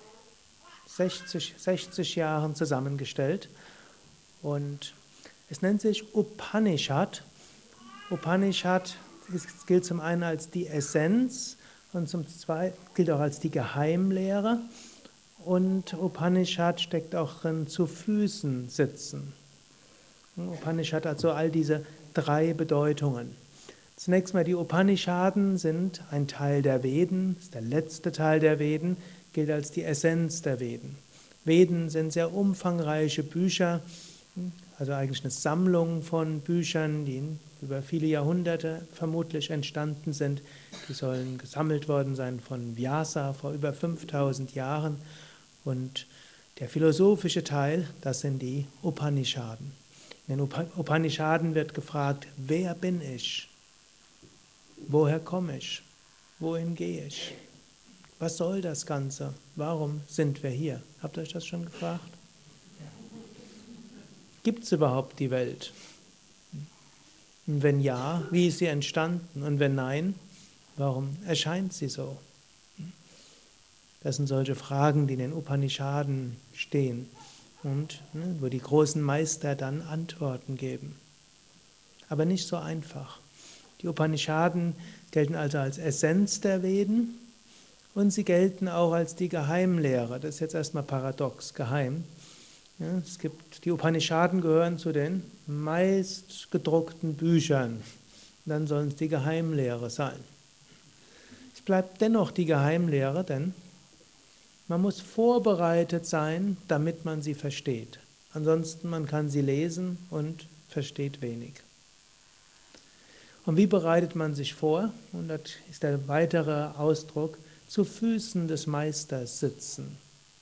60 Jahren zusammengestellt. Und es nennt sich Upanishad. Upanishad gilt zum einen als die Essenz und zum zweiten gilt auch als die Geheimlehre. Und Upanishad steckt auch drin, zu Füßen sitzen. Upanishad hat so all diese drei Bedeutungen. Zunächst mal, die Upanishaden sind ein Teil der Veden, ist der letzte Teil der Veden, gilt als die Essenz der Veden. Veden sind sehr umfangreiche Bücher, also eigentlich eine Sammlung von Büchern, die über viele Jahrhunderte vermutlich entstanden sind. Die sollen gesammelt worden sein von Vyasa vor über 5000 Jahren. Und der philosophische Teil, das sind die Upanishaden. In den Upanishaden wird gefragt, wer bin ich? Woher komme ich? Wohin gehe ich? Was soll das Ganze? Warum sind wir hier? Habt ihr euch das schon gefragt? Gibt es überhaupt die Welt? Und wenn ja, wie ist sie entstanden? Und wenn nein, warum erscheint sie so? Das sind solche Fragen, die in den Upanishaden stehen und wo die großen Meister dann Antworten geben. Aber nicht so einfach. Die Upanishaden gelten also als Essenz der Veden und sie gelten auch als die Geheimlehre. Das ist jetzt erstmal paradox, geheim. Ja, die Upanishaden gehören zu den meist gedruckten Büchern. Dann sollen es die Geheimlehre sein. Es bleibt dennoch die Geheimlehre, denn man muss vorbereitet sein, damit man sie versteht. Ansonsten man kann sie lesen und versteht wenig. Und wie bereitet man sich vor? Und das ist der weitere Ausdruck, zu Füßen des Meisters sitzen.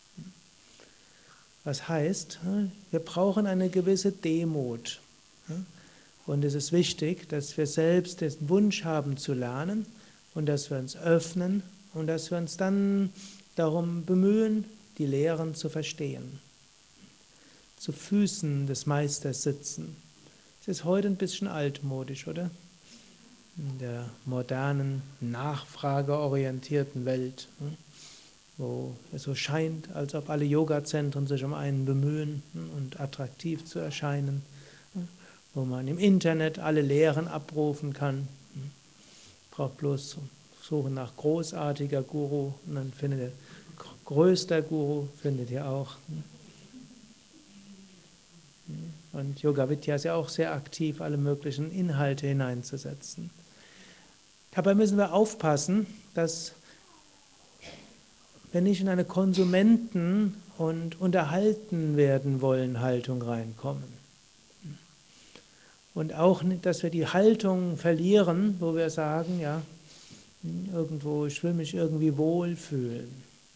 Was heißt, wir brauchen eine gewisse Demut. Und es ist wichtig, dass wir selbst den Wunsch haben zu lernen und dass wir uns öffnen und dass wir uns dann darum bemühen, die Lehren zu verstehen. Zu Füßen des Meisters sitzen. Es ist heute ein bisschen altmodisch, oder? In der modernen, nachfrageorientierten Welt, wo es so scheint, als ob alle Yoga-Zentren sich um einen bemühen und attraktiv zu erscheinen, wo man im Internet alle Lehren abrufen kann. Braucht bloß suchen nach großartiger Guru und dann findet ihr größter Guru, findet ihr auch. Und Yoga Vidya ist ja auch sehr aktiv, alle möglichen Inhalte hineinzusetzen. Dabei müssen wir aufpassen, dass wir nicht in eine Konsumenten- und unterhalten werden wollen Haltung reinkommen. Und auch nicht, dass wir die Haltung verlieren, wo wir sagen, ja, irgendwo, ich will mich irgendwie wohlfühlen.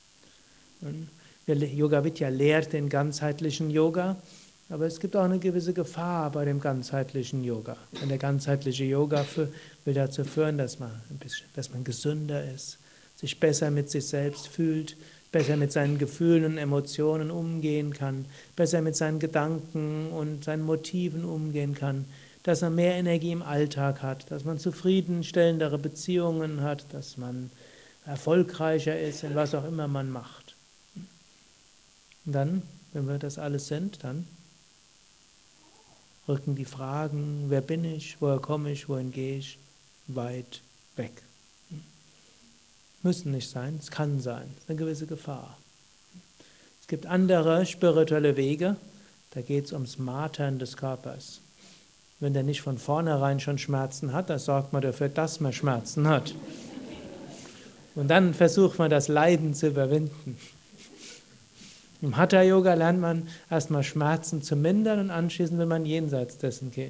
Yoga Vidya lehrt den ganzheitlichen Yoga, aber es gibt auch eine gewisse Gefahr bei dem ganzheitlichen Yoga. Und der ganzheitliche Yoga will dazu führen, dass man gesünder ist, sich besser mit sich selbst fühlt, besser mit seinen Gefühlen und Emotionen umgehen kann, besser mit seinen Gedanken und seinen Motiven umgehen kann, dass man mehr Energie im Alltag hat, dass man zufriedenstellendere Beziehungen hat, dass man erfolgreicher ist in was auch immer man macht. Und dann, wenn wir das alles sind, dann rücken die Fragen, wer bin ich, woher komme ich, wohin gehe ich, weit weg. Müssen nicht sein, es kann sein, es ist eine gewisse Gefahr. Es gibt andere spirituelle Wege, da geht es ums Martern des Körpers. Wenn der nicht von vornherein schon Schmerzen hat, dann sorgt man dafür, dass man Schmerzen hat. Und dann versucht man, das Leiden zu überwinden. Im Hatha-Yoga lernt man erstmal Schmerzen zu mindern und anschließend will man jenseits dessen gehen.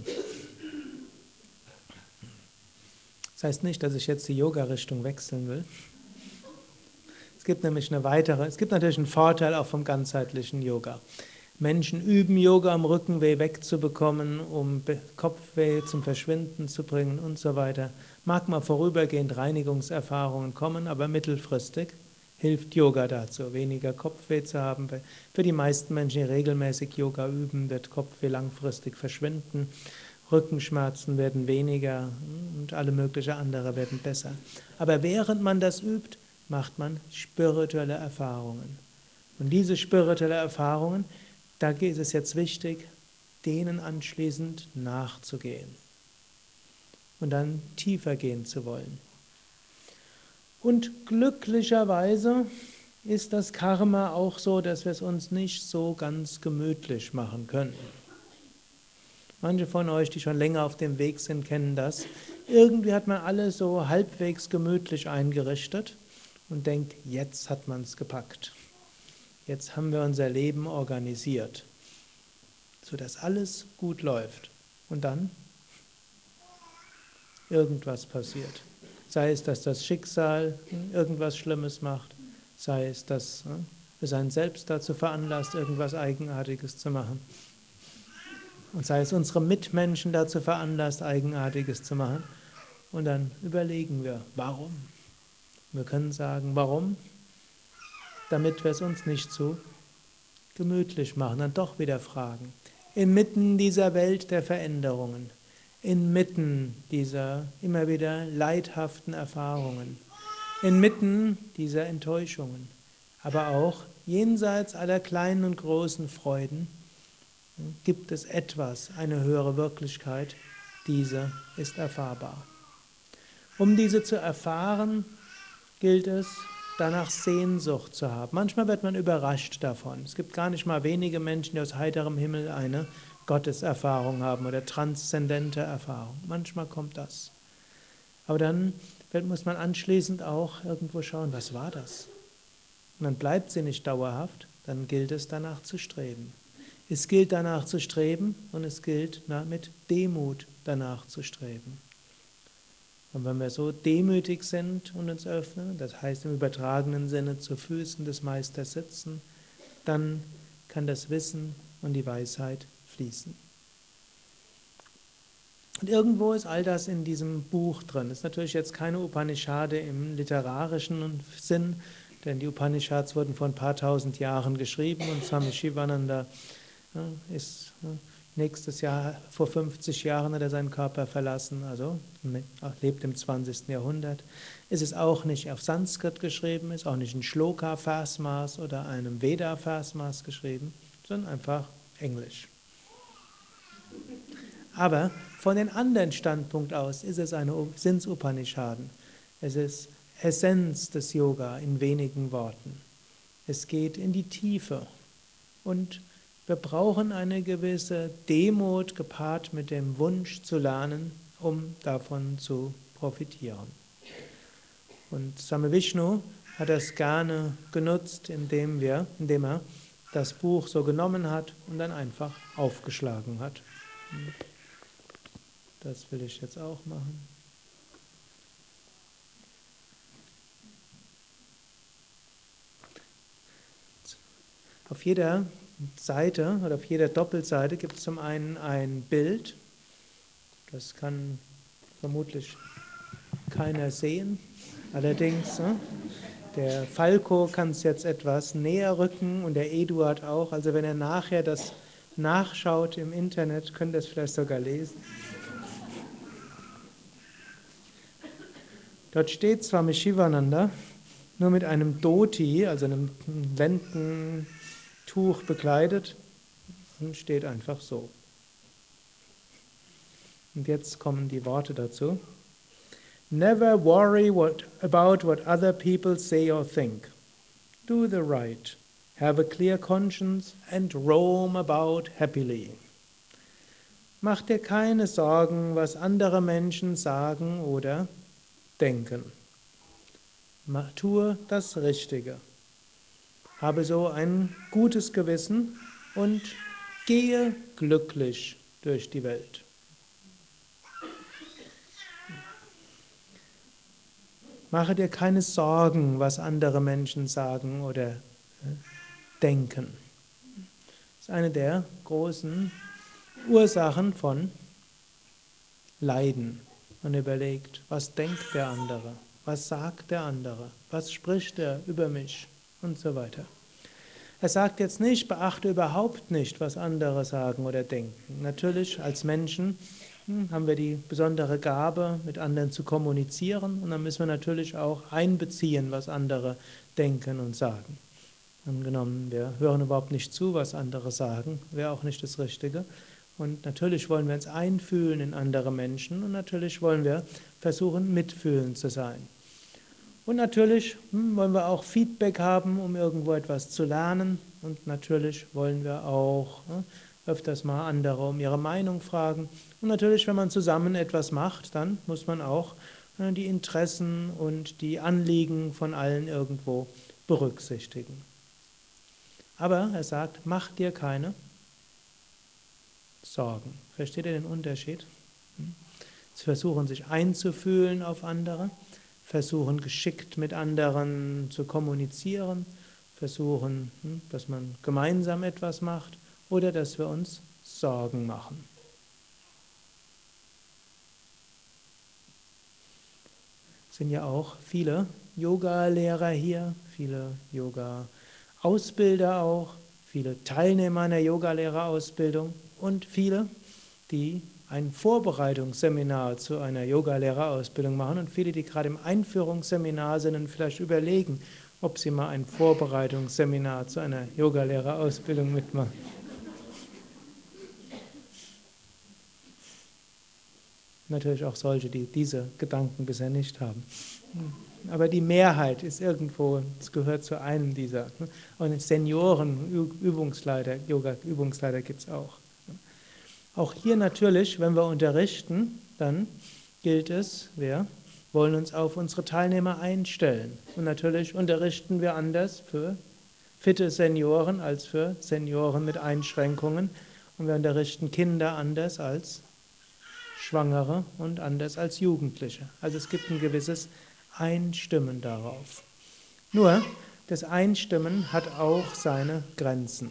Das heißt nicht, dass ich jetzt die Yoga-Richtung wechseln will. Es gibt natürlich einen Vorteil auch vom ganzheitlichen Yoga. Menschen üben Yoga, um Rückenweh wegzubekommen, um Kopfweh zum Verschwinden zu bringen und so weiter. Mag mal vorübergehend Reinigungserfahrungen kommen, aber mittelfristig hilft Yoga dazu, weniger Kopfweh zu haben. Für die meisten Menschen, die regelmäßig Yoga üben, wird Kopfweh langfristig verschwinden, Rückenschmerzen werden weniger und alle möglichen andere werden besser. Aber während man das übt, macht man spirituelle Erfahrungen. Und diese spirituelle Erfahrungen, da ist es jetzt wichtig, denen anschließend nachzugehen und dann tiefer gehen zu wollen. Und glücklicherweise ist das Karma auch so, dass wir es uns nicht so ganz gemütlich machen können. Manche von euch, die schon länger auf dem Weg sind, kennen das. Irgendwie hat man alles so halbwegs gemütlich eingerichtet und denkt, jetzt hat man es gepackt. Jetzt haben wir unser Leben organisiert, sodass alles gut läuft. Und dann irgendwas passiert. Sei es, dass das Schicksal irgendwas Schlimmes macht, sei es, dass es einen selbst dazu veranlasst, irgendwas Eigenartiges zu machen. Und sei es unsere Mitmenschen dazu veranlasst, Eigenartiges zu machen. Und dann überlegen wir, warum? Wir können sagen, warum? Damit wir es uns nicht so gemütlich machen, dann doch wieder fragen. Inmitten dieser Welt der Veränderungen, inmitten dieser immer wieder leidhaften Erfahrungen, inmitten dieser Enttäuschungen, aber auch jenseits aller kleinen und großen Freuden, gibt es etwas, eine höhere Wirklichkeit, diese ist erfahrbar. Um diese zu erfahren, gilt es, danach Sehnsucht zu haben. Manchmal wird man überrascht davon. Es gibt gar nicht mal wenige Menschen, die aus heiterem Himmel eine Gotteserfahrung haben oder transzendente Erfahrung. Manchmal kommt das. Aber dann muss man anschließend auch irgendwo schauen, was war das? Und dann bleibt sie nicht dauerhaft, dann gilt es danach zu streben. Es gilt danach zu streben und es gilt mit Demut danach zu streben. Und wenn wir so demütig sind und uns öffnen, das heißt im übertragenen Sinne zu Füßen des Meisters sitzen, dann kann das Wissen und die Weisheit fließen. Und irgendwo ist all das in diesem Buch drin. Das ist natürlich jetzt keine Upanishade im literarischen Sinn, denn die Upanishads wurden vor ein paar tausend Jahren geschrieben und Swami Shivananda ist nächstes Jahr, vor 50 Jahren hat er seinen Körper verlassen, also lebt im 20. Jahrhundert. Es ist auch nicht auf Sanskrit geschrieben, ist auch nicht in Shloka-Versmaß oder einem Veda-Versmaß geschrieben, sondern einfach Englisch. Aber von den anderen Standpunkt aus sind es Upanishaden. Es ist Essenz des Yoga in wenigen Worten. Es geht in die Tiefe und wir brauchen eine gewisse Demut gepaart mit dem Wunsch zu lernen, um davon zu profitieren. Und Swami Vishnu hat das gerne genutzt, indem er das Buch so genommen hat und dann einfach aufgeschlagen hat. Das will ich jetzt auch machen. Auf jeder Seite oder auf jeder Doppelseite gibt es zum einen ein Bild. Das kann vermutlich keiner sehen. Allerdings, der Falco kann es jetzt etwas näher rücken und der Eduard auch. Also wenn er nachher das nachschaut im Internet, könnt ihr es vielleicht sogar lesen. Dort steht Swami Shivananda nur mit einem Dhoti, also einem Lendentuch bekleidet, und steht einfach so. Und jetzt kommen die Worte dazu. Never worry about what other people say or think. Do the right. Have a clear conscience and roam about happily. Mach dir keine Sorgen, was andere Menschen sagen oder denken. Tue das Richtige. Habe so ein gutes Gewissen und gehe glücklich durch die Welt. Mache dir keine Sorgen, was andere Menschen sagen oder denken. Das ist eine der großen Ursachen von Leiden. Man überlegt, was denkt der andere, was sagt der andere, was spricht er über mich und so weiter. Er sagt jetzt nicht, beachte überhaupt nicht, was andere sagen oder denken. Natürlich, als Menschen haben wir die besondere Gabe, mit anderen zu kommunizieren und dann müssen wir natürlich auch einbeziehen, was andere denken und sagen. Angenommen, wir hören überhaupt nicht zu, was andere sagen, wäre auch nicht das Richtige. Und natürlich wollen wir uns einfühlen in andere Menschen und natürlich wollen wir versuchen, mitfühlend zu sein. Und natürlich wollen wir auch Feedback haben, um irgendwo etwas zu lernen. Und natürlich wollen wir auch öfters mal andere um ihre Meinung fragen. Und natürlich, wenn man zusammen etwas macht, dann muss man auch die Interessen und die Anliegen von allen irgendwo berücksichtigen. Aber er sagt, mach dir keine Sorgen. Versteht ihr den Unterschied? Sie versuchen sich einzufühlen auf andere, versuchen geschickt mit anderen zu kommunizieren, versuchen, dass man gemeinsam etwas macht oder dass wir uns Sorgen machen. Es sind ja auch viele Yoga-Lehrer hier, viele Yoga-Ausbilder auch, viele Teilnehmer einer Yogalehrerausbildung und viele, die ein Vorbereitungsseminar zu einer Yogalehrerausbildung machen und viele, die gerade im Einführungsseminar sind und vielleicht überlegen, ob sie mal ein Vorbereitungsseminar zu einer Yogalehrerausbildung mitmachen. Natürlich auch solche, die diese Gedanken bisher nicht haben. Aber die Mehrheit ist irgendwo, es gehört zu einem dieser. Und Senioren, Übungsleiter, Yoga-Übungsleiter gibt es auch. Auch hier natürlich, wenn wir unterrichten, dann gilt es, wir wollen uns auf unsere Teilnehmer einstellen. Und natürlich unterrichten wir anders für fitte Senioren als für Senioren mit Einschränkungen. Und wir unterrichten Kinder anders als Schwangere und anders als Jugendliche. Also es gibt ein gewisses Einstimmen darauf. Nur, das Einstimmen hat auch seine Grenzen.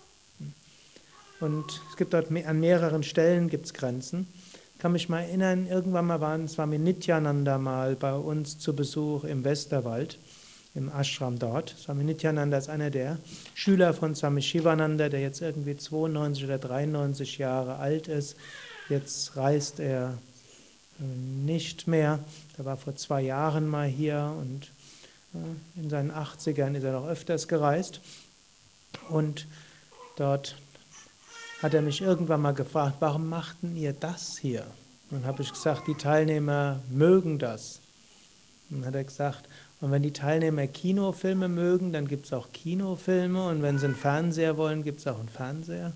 Und es gibt dort an mehreren Stellen gibt's Grenzen. Ich kann mich mal erinnern, irgendwann mal waren Swami Nityananda mal bei uns zu Besuch im Westerwald, im Ashram dort. Swami Nityananda ist einer der Schüler von Swami Shivananda, der jetzt irgendwie 92 oder 93 Jahre alt ist. Jetzt reist er nicht mehr. Er war vor 2 Jahren mal hier und in seinen 80ern ist er noch öfters gereist. Und dort hat er mich irgendwann mal gefragt, warum machten ihr das hier? Und dann habe ich gesagt, die Teilnehmer mögen das. Und dann hat er gesagt, und wenn die Teilnehmer Kinofilme mögen, dann gibt es auch Kinofilme. Und wenn sie einen Fernseher wollen, gibt es auch einen Fernseher.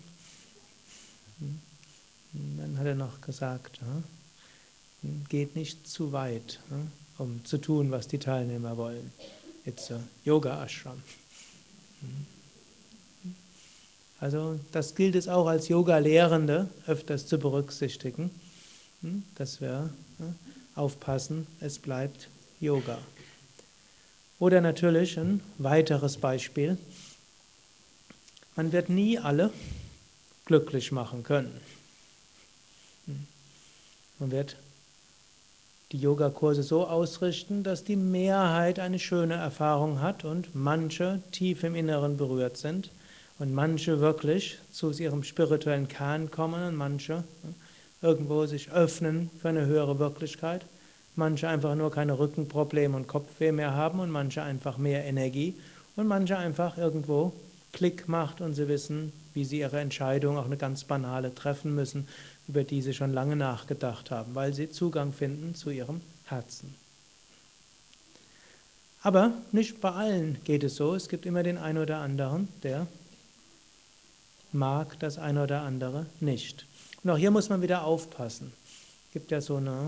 Und dann hat er noch gesagt, geht nicht zu weit, um zu tun, was die Teilnehmer wollen. It's a Yoga Ashram. Also das gilt es auch als Yoga-Lehrende öfters zu berücksichtigen, dass wir aufpassen, es bleibt Yoga. Oder natürlich ein weiteres Beispiel, man wird nie alle glücklich machen können. Man wird die Yogakurse so ausrichten, dass die Mehrheit eine schöne Erfahrung hat und manche tief im Inneren berührt sind und manche wirklich zu ihrem spirituellen Kern kommen und manche irgendwo sich öffnen für eine höhere Wirklichkeit, manche einfach nur keine Rückenprobleme und Kopfweh mehr haben und manche einfach mehr Energie und manche einfach irgendwo Klick macht und sie wissen, wie sie ihre Entscheidung, auch eine ganz banale, treffen müssen, über die sie schon lange nachgedacht haben, weil sie Zugang finden zu ihrem Herzen. Aber nicht bei allen geht es so. Es gibt immer den einen oder anderen, der mag das eine oder andere nicht. Und auch hier muss man wieder aufpassen. Es gibt ja so eine...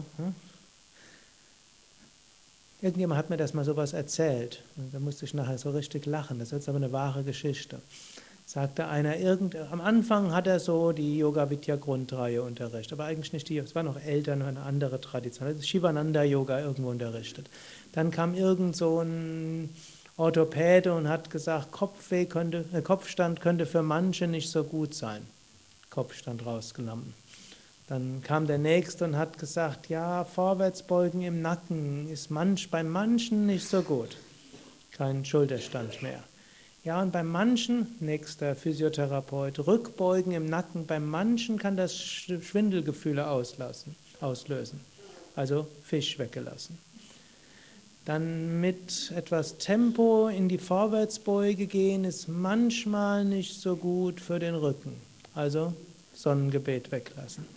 Irgendjemand hat mir das mal sowas erzählt. Und da musste ich nachher so richtig lachen. Das ist jetzt aber eine wahre Geschichte. Sagte einer, am Anfang hat er so die Yoga-Vidya-Grundreihe unterrichtet, aber eigentlich nicht die, es war noch älter, noch eine andere Tradition, das Shivananda-Yoga irgendwo unterrichtet. Dann kam irgend so ein Orthopäde und hat gesagt, Kopfstand könnte für manche nicht so gut sein. Kopfstand rausgenommen. Dann kam der Nächste und hat gesagt, ja, Vorwärtsbeugen im Nacken ist bei manchen nicht so gut. Kein Schulterstand mehr. Ja, und bei manchen, nächster Physiotherapeut, Rückbeugen im Nacken, bei manchen kann das Schwindelgefühle auslösen. Also Fisch weggelassen. Dann mit etwas Tempo in die Vorwärtsbeuge gehen, ist manchmal nicht so gut für den Rücken. Also Sonnengebet weglassen.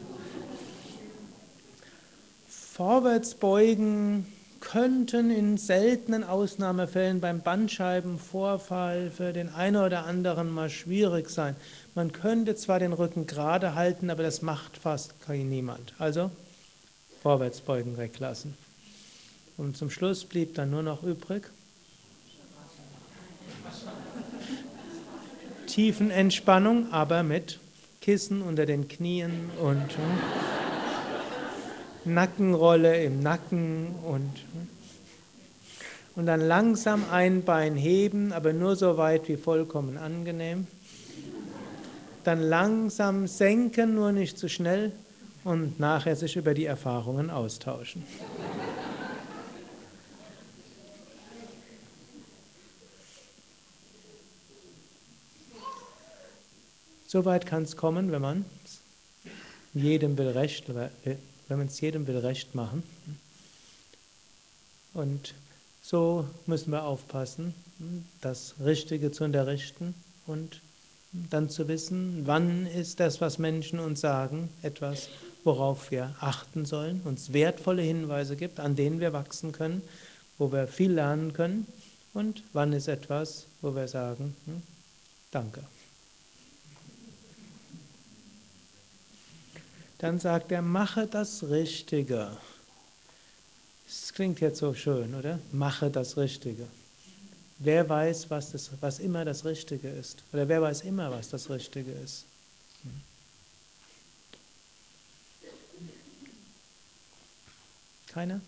Vorwärtsbeugen könnten in seltenen Ausnahmefällen beim Bandscheibenvorfall für den einen oder anderen mal schwierig sein. Man könnte zwar den Rücken gerade halten, aber das macht fast niemand. Also Vorwärtsbeugen weglassen. Und zum Schluss blieb dann nur noch übrig Tiefenentspannung, aber mit Kissen unter den Knien und Nackenrolle im Nacken und dann langsam ein Bein heben, aber nur so weit wie vollkommen angenehm. Dann langsam senken, nur nicht zu schnell und nachher sich über die Erfahrungen austauschen. Soweit kann es kommen, wenn man jedem will recht machen. Und so müssen wir aufpassen, das Richtige zu unterrichten und dann zu wissen, wann ist das, was Menschen uns sagen, etwas, worauf wir achten sollen, uns wertvolle Hinweise gibt, an denen wir wachsen können, wo wir viel lernen können, und wann ist etwas, wo wir sagen, danke. Dann sagt er, mache das Richtige. Das klingt jetzt so schön, oder? Mache das Richtige. Wer weiß, was immer das Richtige ist? Oder wer weiß immer, was das Richtige ist? Keiner?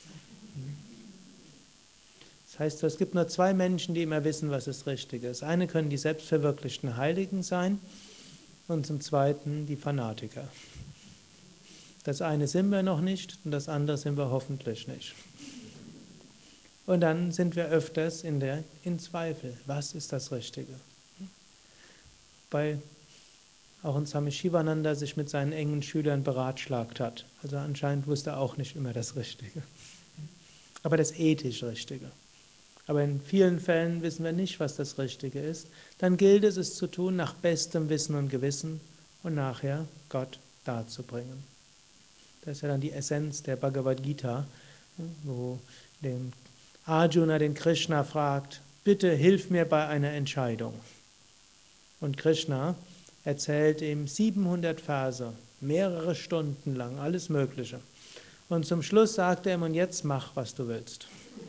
Das heißt, es gibt nur zwei Menschen, die immer wissen, was das Richtige ist. Eine können die selbstverwirklichten Heiligen sein und zum Zweiten die Fanatiker. Das eine sind wir noch nicht und das andere sind wir hoffentlich nicht. Und dann sind wir öfters in Zweifel. Was ist das Richtige? Auch ein Swami Shivananda sich mit seinen engen Schülern beratschlagt hat. Also anscheinend wusste er auch nicht immer das Richtige. Aber das ethisch Richtige. Aber in vielen Fällen wissen wir nicht, was das Richtige ist. Dann gilt es, es zu tun nach bestem Wissen und Gewissen und nachher Gott darzubringen. Das ist ja dann die Essenz der Bhagavad Gita, wo den Arjuna den Krishna fragt, bitte hilf mir bei einer Entscheidung. Und Krishna erzählt ihm 700 Verse, mehrere Stunden lang, alles Mögliche. Und zum Schluss sagt er ihm, und jetzt mach, was du willst.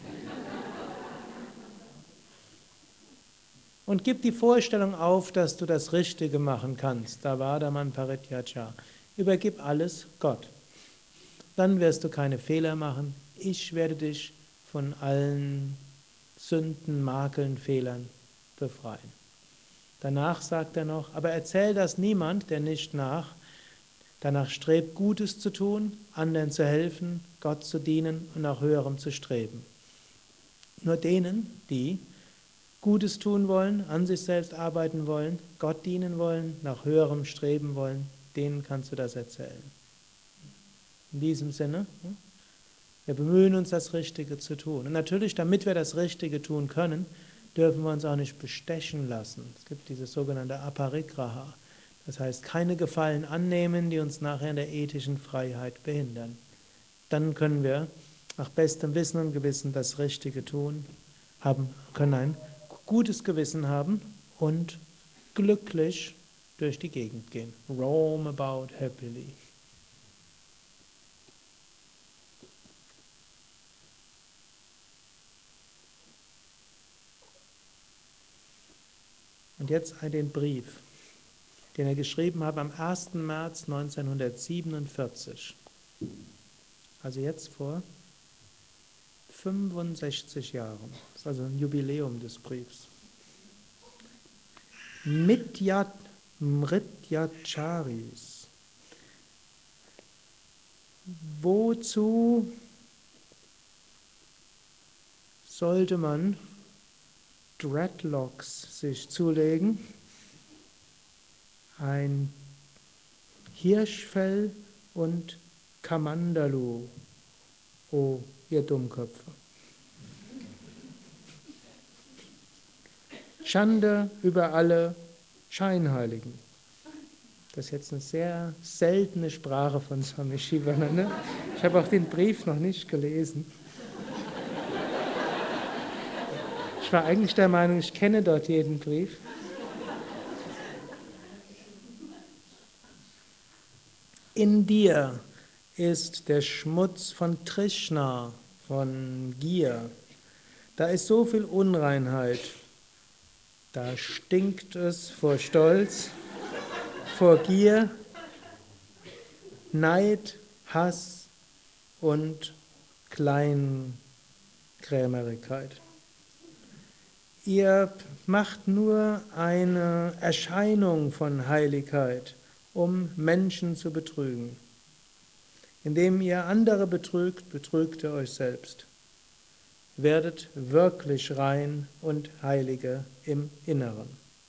Und gib die Vorstellung auf, dass du das Richtige machen kannst. Davadaman Parityaja. Übergib alles Gott. Dann wirst du keine Fehler machen. Ich werde dich von allen Sünden, Makeln, Fehlern befreien. Danach sagt er noch, aber erzähl das niemand, der nicht danach strebt, Gutes zu tun, anderen zu helfen, Gott zu dienen und nach Höherem zu streben. Nur denen, die Gutes tun wollen, an sich selbst arbeiten wollen, Gott dienen wollen, nach Höherem streben wollen, denen kannst du das erzählen. In diesem Sinne, wir bemühen uns, das Richtige zu tun. Und natürlich, damit wir das Richtige tun können, dürfen wir uns auch nicht bestechen lassen. Es gibt dieses sogenannte Aparigraha. Das heißt, keine Gefallen annehmen, die uns nachher in der ethischen Freiheit behindern. Dann können wir nach bestem Wissen und Gewissen das Richtige tun, können ein gutes Gewissen haben und glücklich durch die Gegend gehen. Roam about happily. Und jetzt den Brief, den er geschrieben hat am 1. März 1947. Also jetzt vor 65 Jahren. Das ist also ein Jubiläum des Briefs. Mrityacharis. Wozu sollte man Dreadlocks sich zulegen? Ein Hirschfell und Kamandalu, oh ihr Dummköpfe. Schande über alle Scheinheiligen. Das ist jetzt eine sehr seltene Sprache von Swami Shivananda. Ich habe auch den Brief noch nicht gelesen. Ich war eigentlich der Meinung, ich kenne dort jeden Brief. In dir ist der Schmutz von Trishna, von Gier. Da ist so viel Unreinheit. Da stinkt es vor Stolz, vor Gier, Neid, Hass und Kleinkrämerigkeit. Ihr macht nur eine Erscheinung von Heiligkeit, um Menschen zu betrügen. Indem ihr andere betrügt, betrügt ihr euch selbst. Werdet wirklich rein und heilige im Inneren.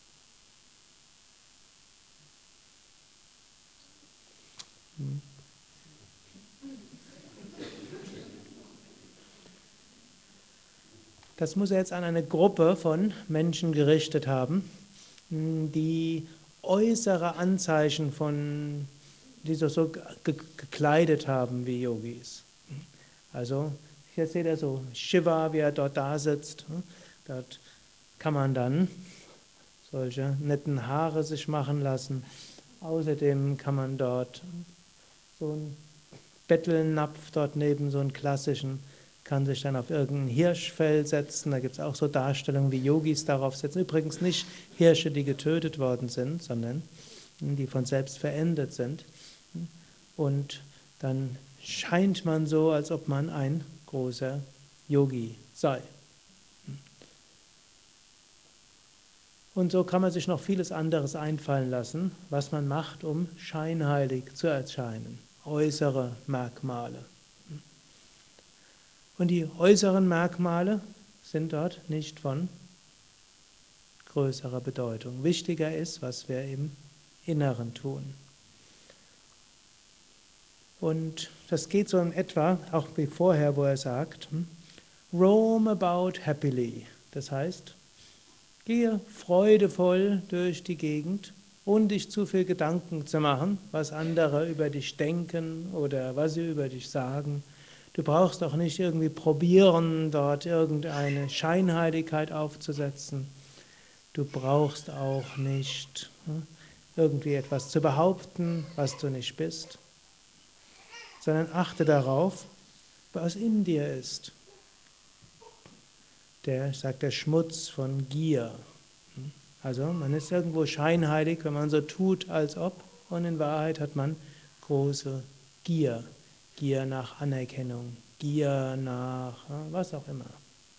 Das muss er jetzt an eine Gruppe von Menschen gerichtet haben, die äußere Anzeichen von die sich so gekleidet haben wie Yogis. Also, hier seht ihr so Shiva, wie er dort da sitzt. Dort kann man dann solche netten Haare sich machen lassen. Außerdem kann man dort so einen Bettelnapf dort neben so einen klassischen, kann sich dann auf irgendein Hirschfell setzen. Da gibt es auch so Darstellungen, wie Yogis darauf setzen. Übrigens nicht Hirsche, die getötet worden sind, sondern die von selbst verendet sind. Und dann scheint man so, als ob man ein großer Yogi sei. Und so kann man sich noch vieles anderes einfallen lassen, was man macht, um scheinheilig zu erscheinen. Äußere Merkmale. Und die äußeren Merkmale sind dort nicht von größerer Bedeutung. Wichtiger ist, was wir im Inneren tun. Und das geht so in etwa, auch wie vorher, wo er sagt, roam about happily. Das heißt, gehe freudevoll durch die Gegend, ohne dich zu viel Gedanken zu machen, was andere über dich denken oder was sie über dich sagen. Du brauchst auch nicht irgendwie probieren, dort irgendeine Scheinheiligkeit aufzusetzen. Du brauchst auch nicht irgendwie etwas zu behaupten, was du nicht bist, sondern achte darauf, was in dir ist. Der Schmutz von Gier. Also man ist irgendwo scheinheilig, wenn man so tut, als ob, und in Wahrheit hat man große Gier. Gier nach Anerkennung, Gier nach was auch immer.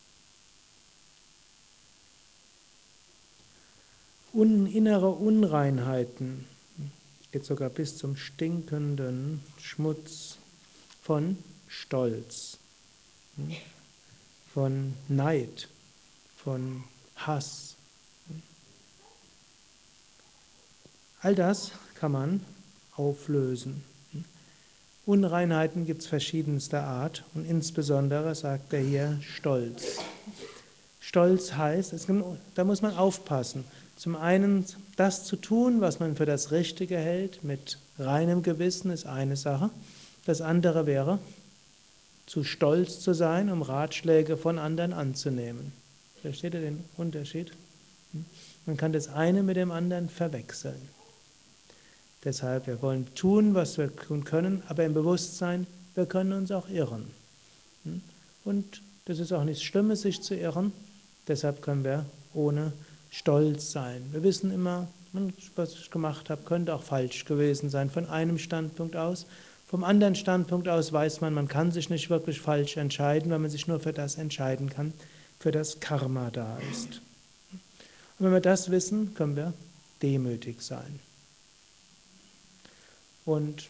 Innere Unreinheiten, geht sogar bis zum stinkenden Schmutz von Stolz, von Neid, von Hass. All das kann man auflösen. Unreinheiten gibt es verschiedenster Art und insbesondere sagt er hier Stolz. Stolz heißt, da muss man aufpassen. Zum einen, das zu tun, was man für das Richtige hält, mit reinem Gewissen, ist eine Sache. Das andere wäre, zu stolz zu sein, um Ratschläge von anderen anzunehmen. Versteht ihr den Unterschied? Man kann das eine mit dem anderen verwechseln. Deshalb, wir wollen tun, was wir tun können, aber im Bewusstsein, wir können uns auch irren. Und das ist auch nichts Schlimmes, sich zu irren. Deshalb können wir ohne Stolz sein. Wir wissen immer, was ich gemacht habe, könnte auch falsch gewesen sein, von einem Standpunkt aus. Vom anderen Standpunkt aus weiß man, man kann sich nicht wirklich falsch entscheiden, weil man sich nur für das entscheiden kann, für das Karma da ist. Und wenn wir das wissen, können wir demütig sein. Und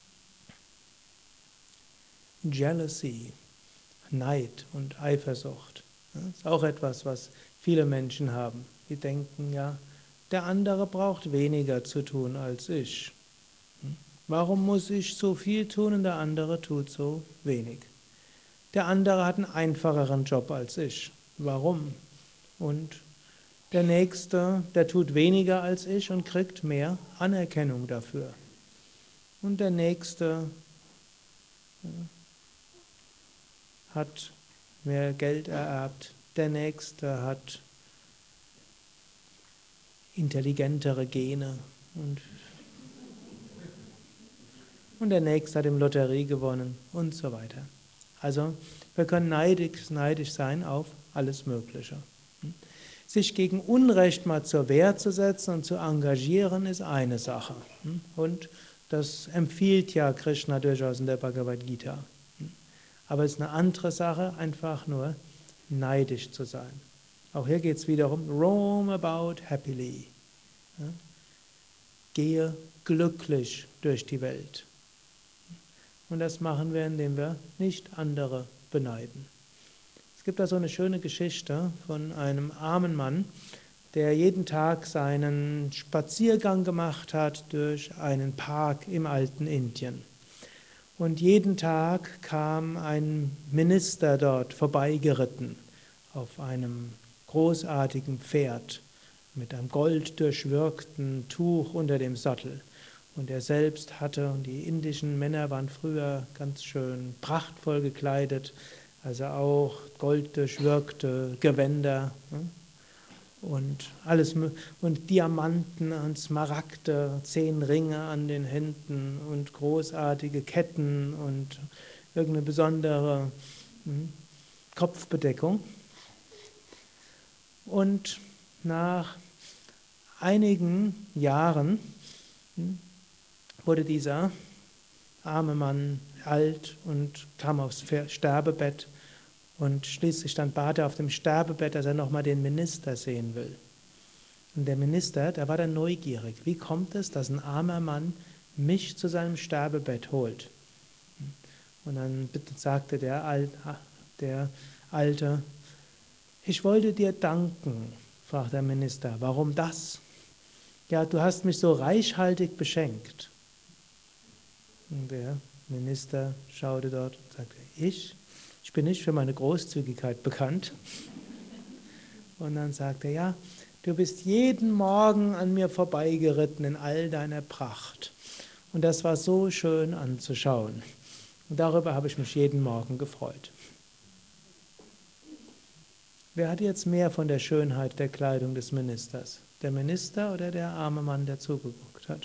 Jealousy, Neid und Eifersucht, ist auch etwas, was viele Menschen haben. Die denken, ja, der andere braucht weniger zu tun als ich. Warum muss ich so viel tun und der andere tut so wenig? Der andere hat einen einfacheren Job als ich. Warum? Und der Nächste, der tut weniger als ich und kriegt mehr Anerkennung dafür. Und der Nächste hat mehr Geld ererbt. Der Nächste hat intelligentere Gene. Und der Nächste hat im Lotterie gewonnen und so weiter. Also wir können neidisch sein auf alles Mögliche. Sich gegen Unrecht mal zur Wehr zu setzen und zu engagieren, ist eine Sache. Und das empfiehlt ja Krishna durchaus in der Bhagavad Gita. Aber es ist eine andere Sache, einfach nur neidisch zu sein. Auch hier geht es wiederum, roam about happily. Gehe glücklich durch die Welt. Und das machen wir, indem wir nicht andere beneiden. Es gibt da so eine schöne Geschichte von einem armen Mann, der jeden Tag seinen Spaziergang gemacht hat durch einen Park im alten Indien. Und jeden Tag kam ein Minister dort vorbeigeritten auf einem großartigen Pferd mit einem golddurchwirkten Tuch unter dem Sattel. Und er selbst hatte, und die indischen Männer waren früher ganz schön prachtvoll gekleidet, also auch golddurchwirkte Gewänder, ne? Und alles und Diamanten und Smaragde, 10 Ringe an den Händen und großartige Ketten und irgendeine besondere Kopfbedeckung. Und nach einigen Jahren wurde dieser arme Mann alt und kam aufs Sterbebett. Und schließlich dann bat er auf dem Sterbebett, dass er nochmal den Minister sehen will. Und der Minister, der war dann neugierig. Wie kommt es, dass ein armer Mann mich zu seinem Sterbebett holt? Und dann sagte der Alte, ich wollte dir danken, fragte der Minister. Warum das? Ja, du hast mich so reichhaltig beschenkt. Und der Minister schaute dort und sagte, ich bin nicht für meine Großzügigkeit bekannt. Und dann sagte er, ja, du bist jeden Morgen an mir vorbeigeritten in all deiner Pracht. Und das war so schön anzuschauen. Und darüber habe ich mich jeden Morgen gefreut. Wer hat jetzt mehr von der Schönheit der Kleidung des Ministers? Der Minister oder der arme Mann, der zugeguckt hat?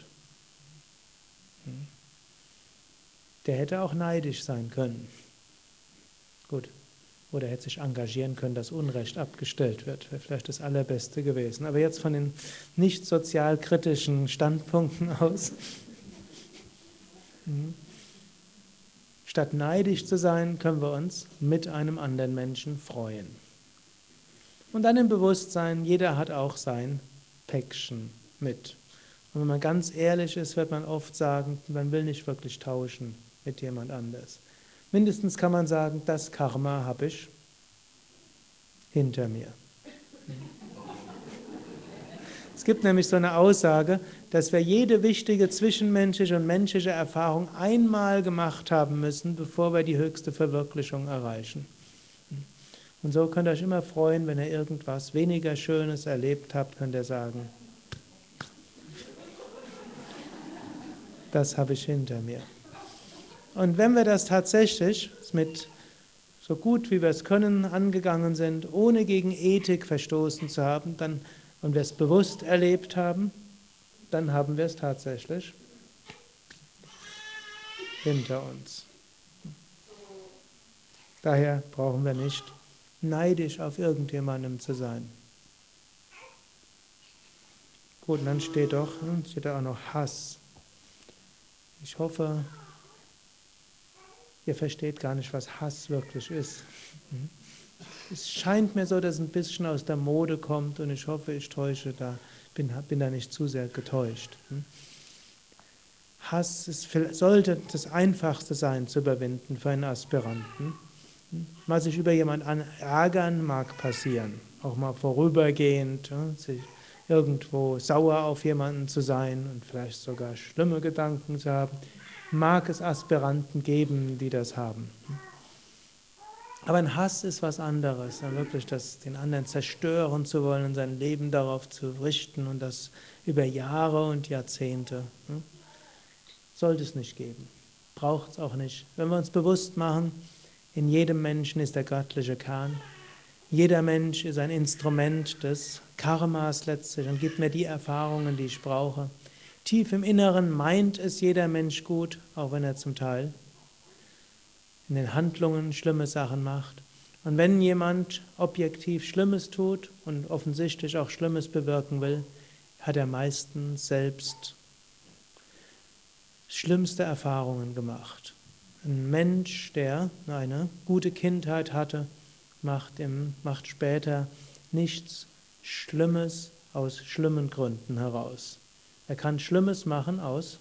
Der hätte auch neidisch sein können. Gut. Oder hätte sich engagieren können, dass Unrecht abgestellt wird. Wäre vielleicht das Allerbeste gewesen. Aber jetzt von den nicht sozialkritischen Standpunkten aus. Statt neidisch zu sein, können wir uns mit einem anderen Menschen freuen. Und dann im Bewusstsein, jeder hat auch sein Päckchen mit. Und wenn man ganz ehrlich ist, wird man oft sagen, man will nicht wirklich tauschen mit jemand anders. Mindestens kann man sagen, das Karma habe ich hinter mir. Es gibt nämlich so eine Aussage, dass wir jede wichtige zwischenmenschliche und menschliche Erfahrung einmal gemacht haben müssen, bevor wir die höchste Verwirklichung erreichen. Und so könnt ihr euch immer freuen, wenn ihr irgendwas weniger Schönes erlebt habt, könnt ihr sagen, das habe ich hinter mir. Und wenn wir das tatsächlich mit so gut wie wir es können angegangen sind, ohne gegen Ethik verstoßen zu haben, und wir es bewusst erlebt haben, dann haben wir es tatsächlich hinter uns. Daher brauchen wir nicht neidisch auf irgendjemandem zu sein. Gut, und dann steht da auch noch Hass. Ich hoffe, ihr versteht gar nicht, was Hass wirklich ist. Es scheint mir so, dass es ein bisschen aus der Mode kommt und ich hoffe, ich täusche da, bin da nicht zu sehr getäuscht. Hass sollte das Einfachste sein zu überwinden für einen Aspiranten. Mal sich über jemanden ärgern mag passieren, auch mal vorübergehend, sich irgendwo sauer auf jemanden zu sein und vielleicht sogar schlimme Gedanken zu haben. Mag es Aspiranten geben, die das haben. Aber ein Hass ist was anderes, wirklich den anderen zerstören zu wollen und sein Leben darauf zu richten und das über Jahre und Jahrzehnte. Sollte es nicht geben. Braucht es auch nicht. Wenn wir uns bewusst machen, in jedem Menschen ist der göttliche Kern. Jeder Mensch ist ein Instrument des Karmas letztlich und gibt mir die Erfahrungen, die ich brauche. Tief im Inneren meint es jeder Mensch gut, auch wenn er zum Teil in den Handlungen schlimme Sachen macht. Und wenn jemand objektiv Schlimmes tut und offensichtlich auch Schlimmes bewirken will, hat er meistens selbst schlimmste Erfahrungen gemacht. Ein Mensch, der eine gute Kindheit hatte, macht später nichts Schlimmes aus schlimmen Gründen heraus. Er kann Schlimmes machen aus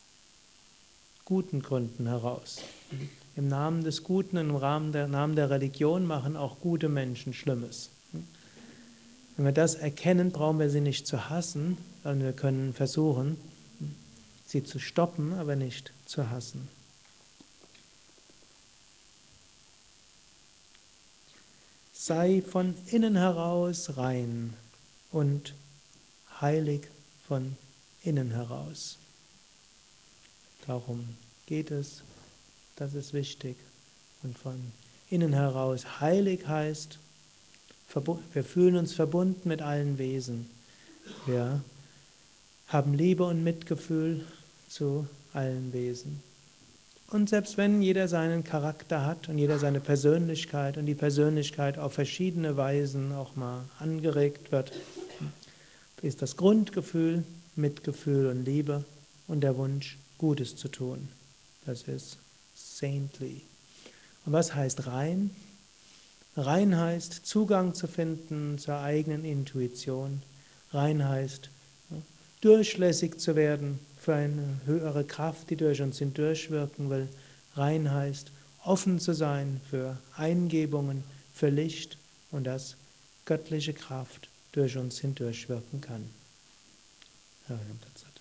guten Gründen heraus. Im Namen des Guten, im Namen der Religion machen auch gute Menschen Schlimmes. Wenn wir das erkennen, brauchen wir sie nicht zu hassen, sondern wir können versuchen, sie zu stoppen, aber nicht zu hassen. Sei von innen heraus rein und heilig von innen heraus. Darum geht es. Das ist wichtig. Und von innen heraus heilig heißt, wir fühlen uns verbunden mit allen Wesen. Wir haben Liebe und Mitgefühl zu allen Wesen. Und selbst wenn jeder seinen Charakter hat und jeder seine Persönlichkeit und die Persönlichkeit auf verschiedene Weisen auch mal angeregt wird, ist das Grundgefühl Mitgefühl und Liebe und der Wunsch, Gutes zu tun. Das ist saintly. Und was heißt rein? Rein heißt, Zugang zu finden zur eigenen Intuition. Rein heißt, durchlässig zu werden für eine höhere Kraft, die durch uns hindurchwirken will. Rein heißt, offen zu sein für Eingebungen, für Licht und dass göttliche Kraft durch uns hindurchwirken kann. Ja, that's it.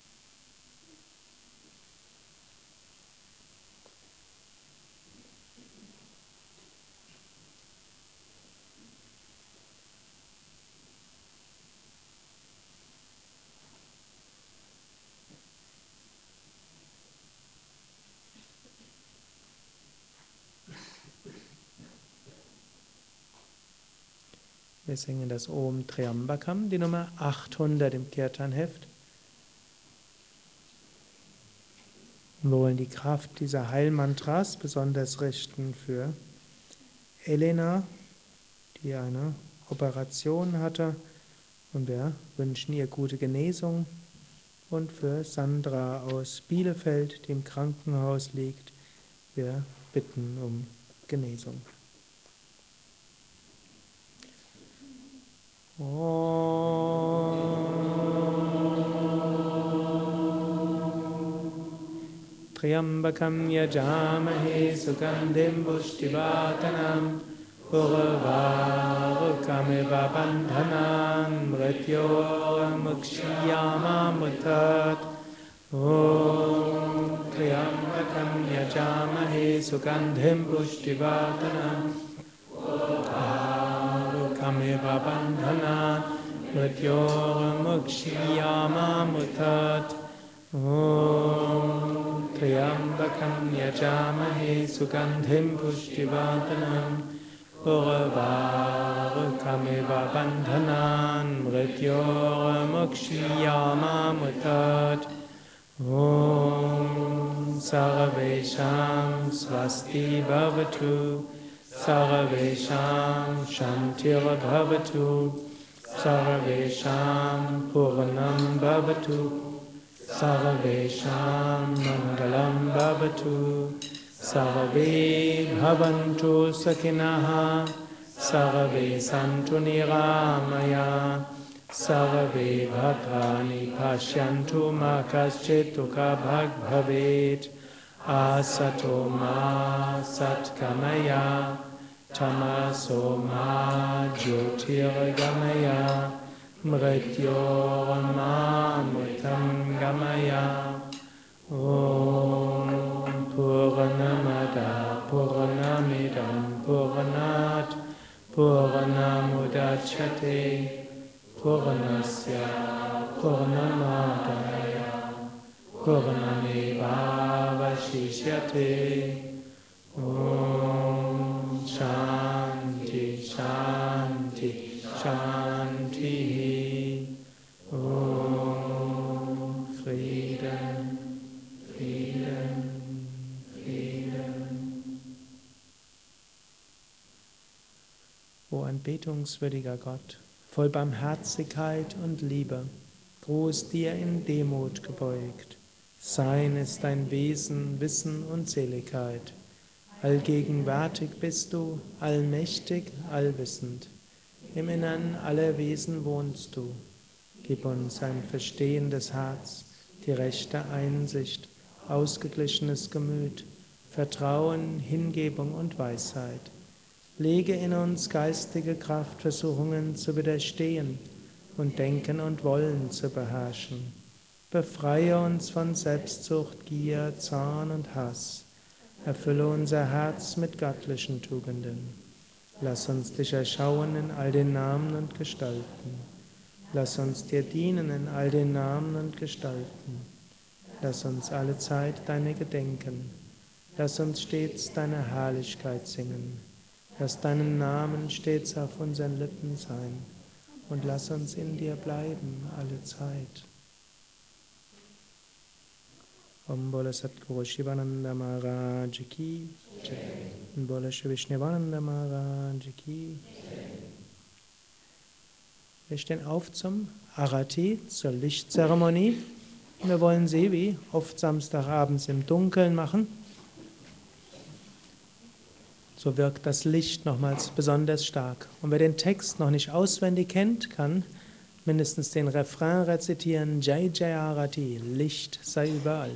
Wir singen das Om Triambakam, die Nummer 800 im Kirtan-Heft. Wir wollen die Kraft dieser Heilmantras besonders richten für Elena, die eine Operation hatte, und wir wünschen ihr gute Genesung. Und für Sandra aus Bielefeld, die im Krankenhaus liegt, wir bitten um Genesung. Triambakam yajamahe sugandhim pushtivartanam urvarukamiva bandhanan mrityormukshiyamamutat. Om Triambakam yajamahe sugandhim pushtivartanam urvarukamiva bandhanan mrityormukshiyamamutat. Om Triambakam yajamahe sugandhim pushtivartanam urvarukamiva bandhanan mrityormukshiyamamutat. Om Sarvesham Swasti Bhavatu Sarvesham Shantir Bhavatu Sarvesham Purnam Bhavatu Sarvesham Mangalam Bhavatu Sarve Bhavantu Sakinaha Sarve Santu Niramaya Sarve Bhadrani Pashyantu Ma Kaschit Dukha Bhag Bhavet Asato Ma Satkamaya Tamaso Ma Jyotirgamaya Mrityormamritam Gamaya. Om Purnamada Purnamidam Purnat Purnamudachyate Purnasya Purnamadaya Purnamevavashishyate. Om Shanti Shanti Shanti. Om Frieden, Frieden, Frieden. O anbetungswürdiger Gott, voll Barmherzigkeit und Liebe, groß dir in Demut gebeugt. Sein ist dein Wesen, Wissen und Seligkeit. Allgegenwärtig bist du, allmächtig, allwissend. Im Innern aller Wesen wohnst du. Gib uns ein verstehendes Herz, die rechte Einsicht, ausgeglichenes Gemüt, Vertrauen, Hingebung und Weisheit. Lege in uns geistige Kraft, Versuchungen zu widerstehen und Denken und Wollen zu beherrschen. Befreie uns von Selbstsucht, Gier, Zorn und Hass. Erfülle unser Herz mit göttlichen Tugenden. Lass uns dich erschauen in all den Namen und Gestalten. Lass uns dir dienen in all den Namen und Gestalten. Lass uns alle Zeit deine gedenken. Lass uns stets deine Herrlichkeit singen. Lass deinen Namen stets auf unseren Lippen sein. Und lass uns in dir bleiben alle Zeit. Om Bola Satguru Shivananda Maharaj Ki Jai. Om Bola Shri Vishnavananda Maharaj Ki. Wir stehen auf zum Arati, zur Lichtzeremonie. Wir wollen sie wie oft samstagabends im Dunkeln machen. So wirkt das Licht nochmals besonders stark. Und wer den Text noch nicht auswendig kennt, kann mindestens den Refrain rezitieren. Jai Jai Arati, Licht sei überall.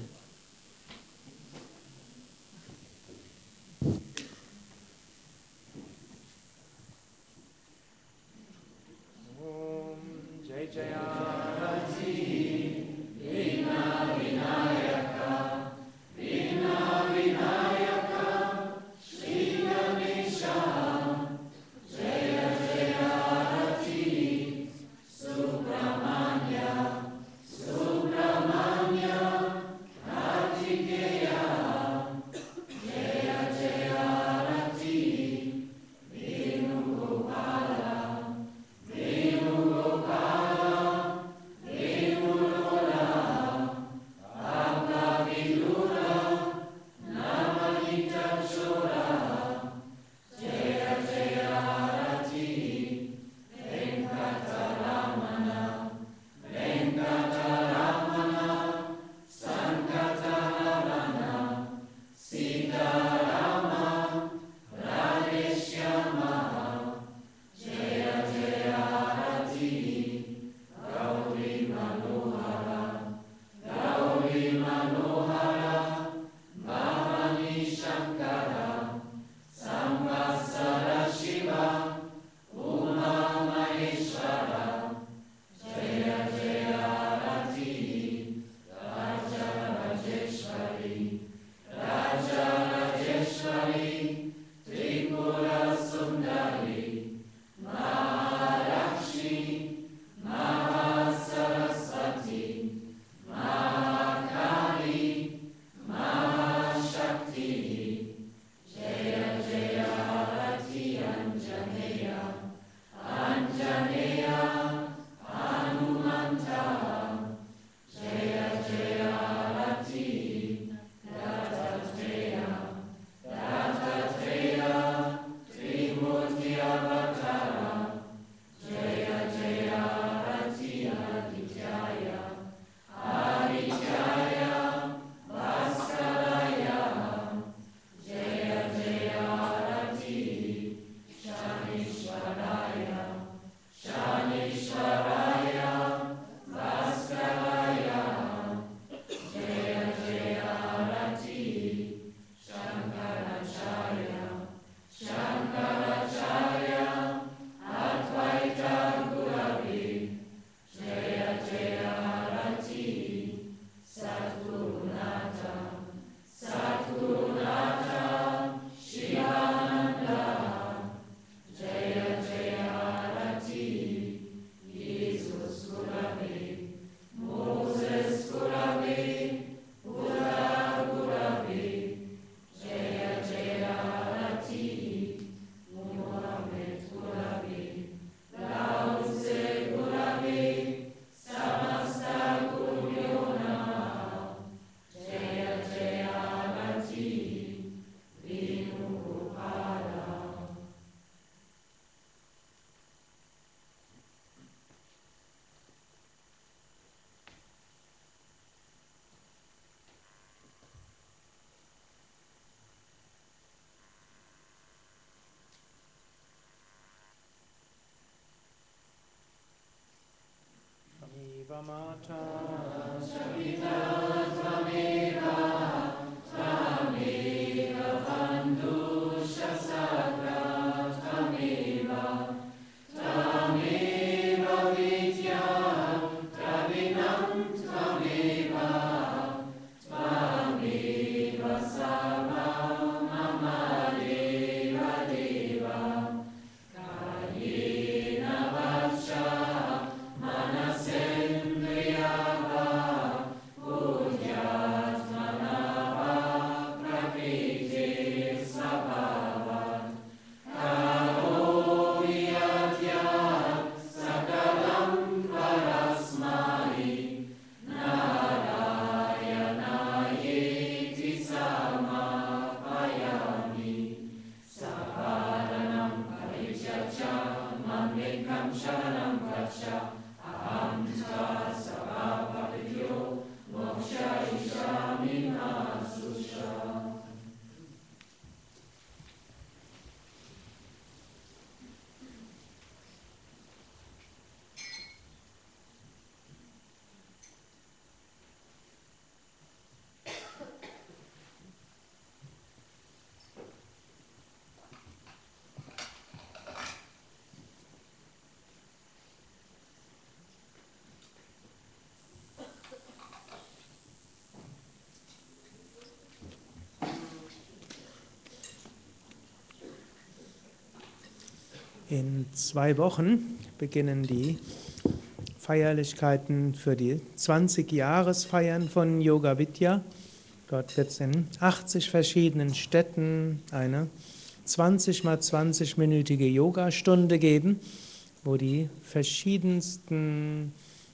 In 2 Wochen beginnen die Feierlichkeiten für die 20-Jahresfeiern von Yoga Vidya. Dort wird es in 80 verschiedenen Städten eine 20 mal 20-minütige Yogastunde geben, wo die verschiedensten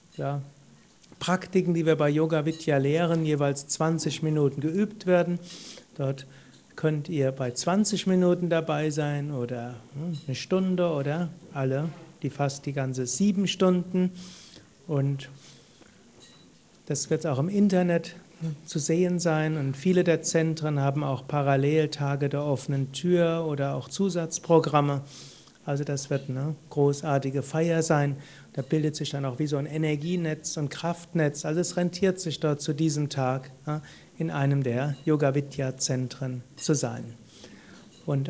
Praktiken, die wir bei Yoga Vidya lehren, jeweils 20 Minuten geübt werden. Dort könnt ihr bei 20 Minuten dabei sein oder eine Stunde oder fast die ganze 7 Stunden. Und das wird auch im Internet zu sehen sein. Und viele der Zentren haben auch Paralleltage der offenen Tür oder auch Zusatzprogramme. Also das wird eine großartige Feier sein. Da bildet sich dann auch wie so ein Energienetz und Kraftnetz. Also es rentiert sich dort zu diesem Tag in einem der Yoga Vidya Zentren zu sein. Und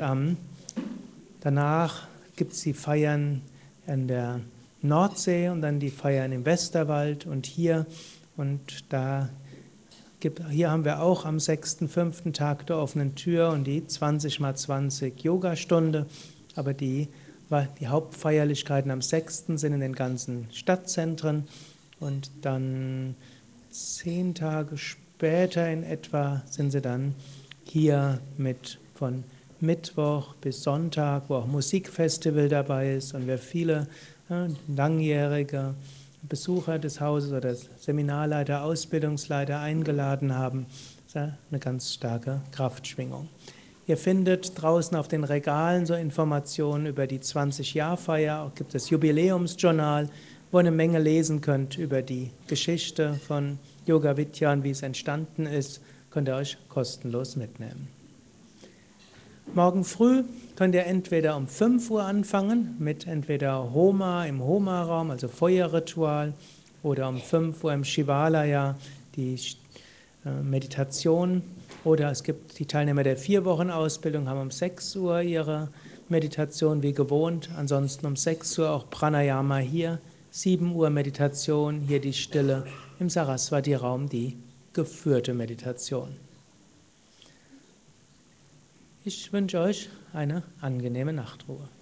danach gibt es die Feiern in der Nordsee und dann die Feiern im Westerwald und hier. Und hier haben wir auch am 6.5. Tag der offenen Tür und die 20 mal 20 Yogastunde. Aber die Hauptfeierlichkeiten am 6. sind in den ganzen Stadtzentren und dann 10 Tage später in etwa sind sie dann hier von Mittwoch bis Sonntag, wo auch Musikfestival dabei ist und wir viele langjährige Besucher des Hauses oder Seminarleiter, Ausbildungsleiter eingeladen haben. Das ist eine ganz starke Kraftschwingung. Ihr findet draußen auf den Regalen so Informationen über die 20-Jahr-Feier. Auch gibt es das Jubiläumsjournal, wo ihr eine Menge lesen könnt über die Geschichte von Yoga Vidya und wie es entstanden ist. Könnt ihr euch kostenlos mitnehmen. Morgen früh könnt ihr entweder um 5 Uhr anfangen mit entweder Homa im Homa-Raum, also Feuerritual, oder um 5 Uhr im Shivalaya die Meditation. Oder es gibt die Teilnehmer der 4-Wochen-Ausbildung, haben um 6 Uhr ihre Meditation wie gewohnt. Ansonsten um 6 Uhr auch Pranayama hier, 7 Uhr Meditation, hier die Stille, im Saraswati-Raum die geführte Meditation. Ich wünsche euch eine angenehme Nachtruhe.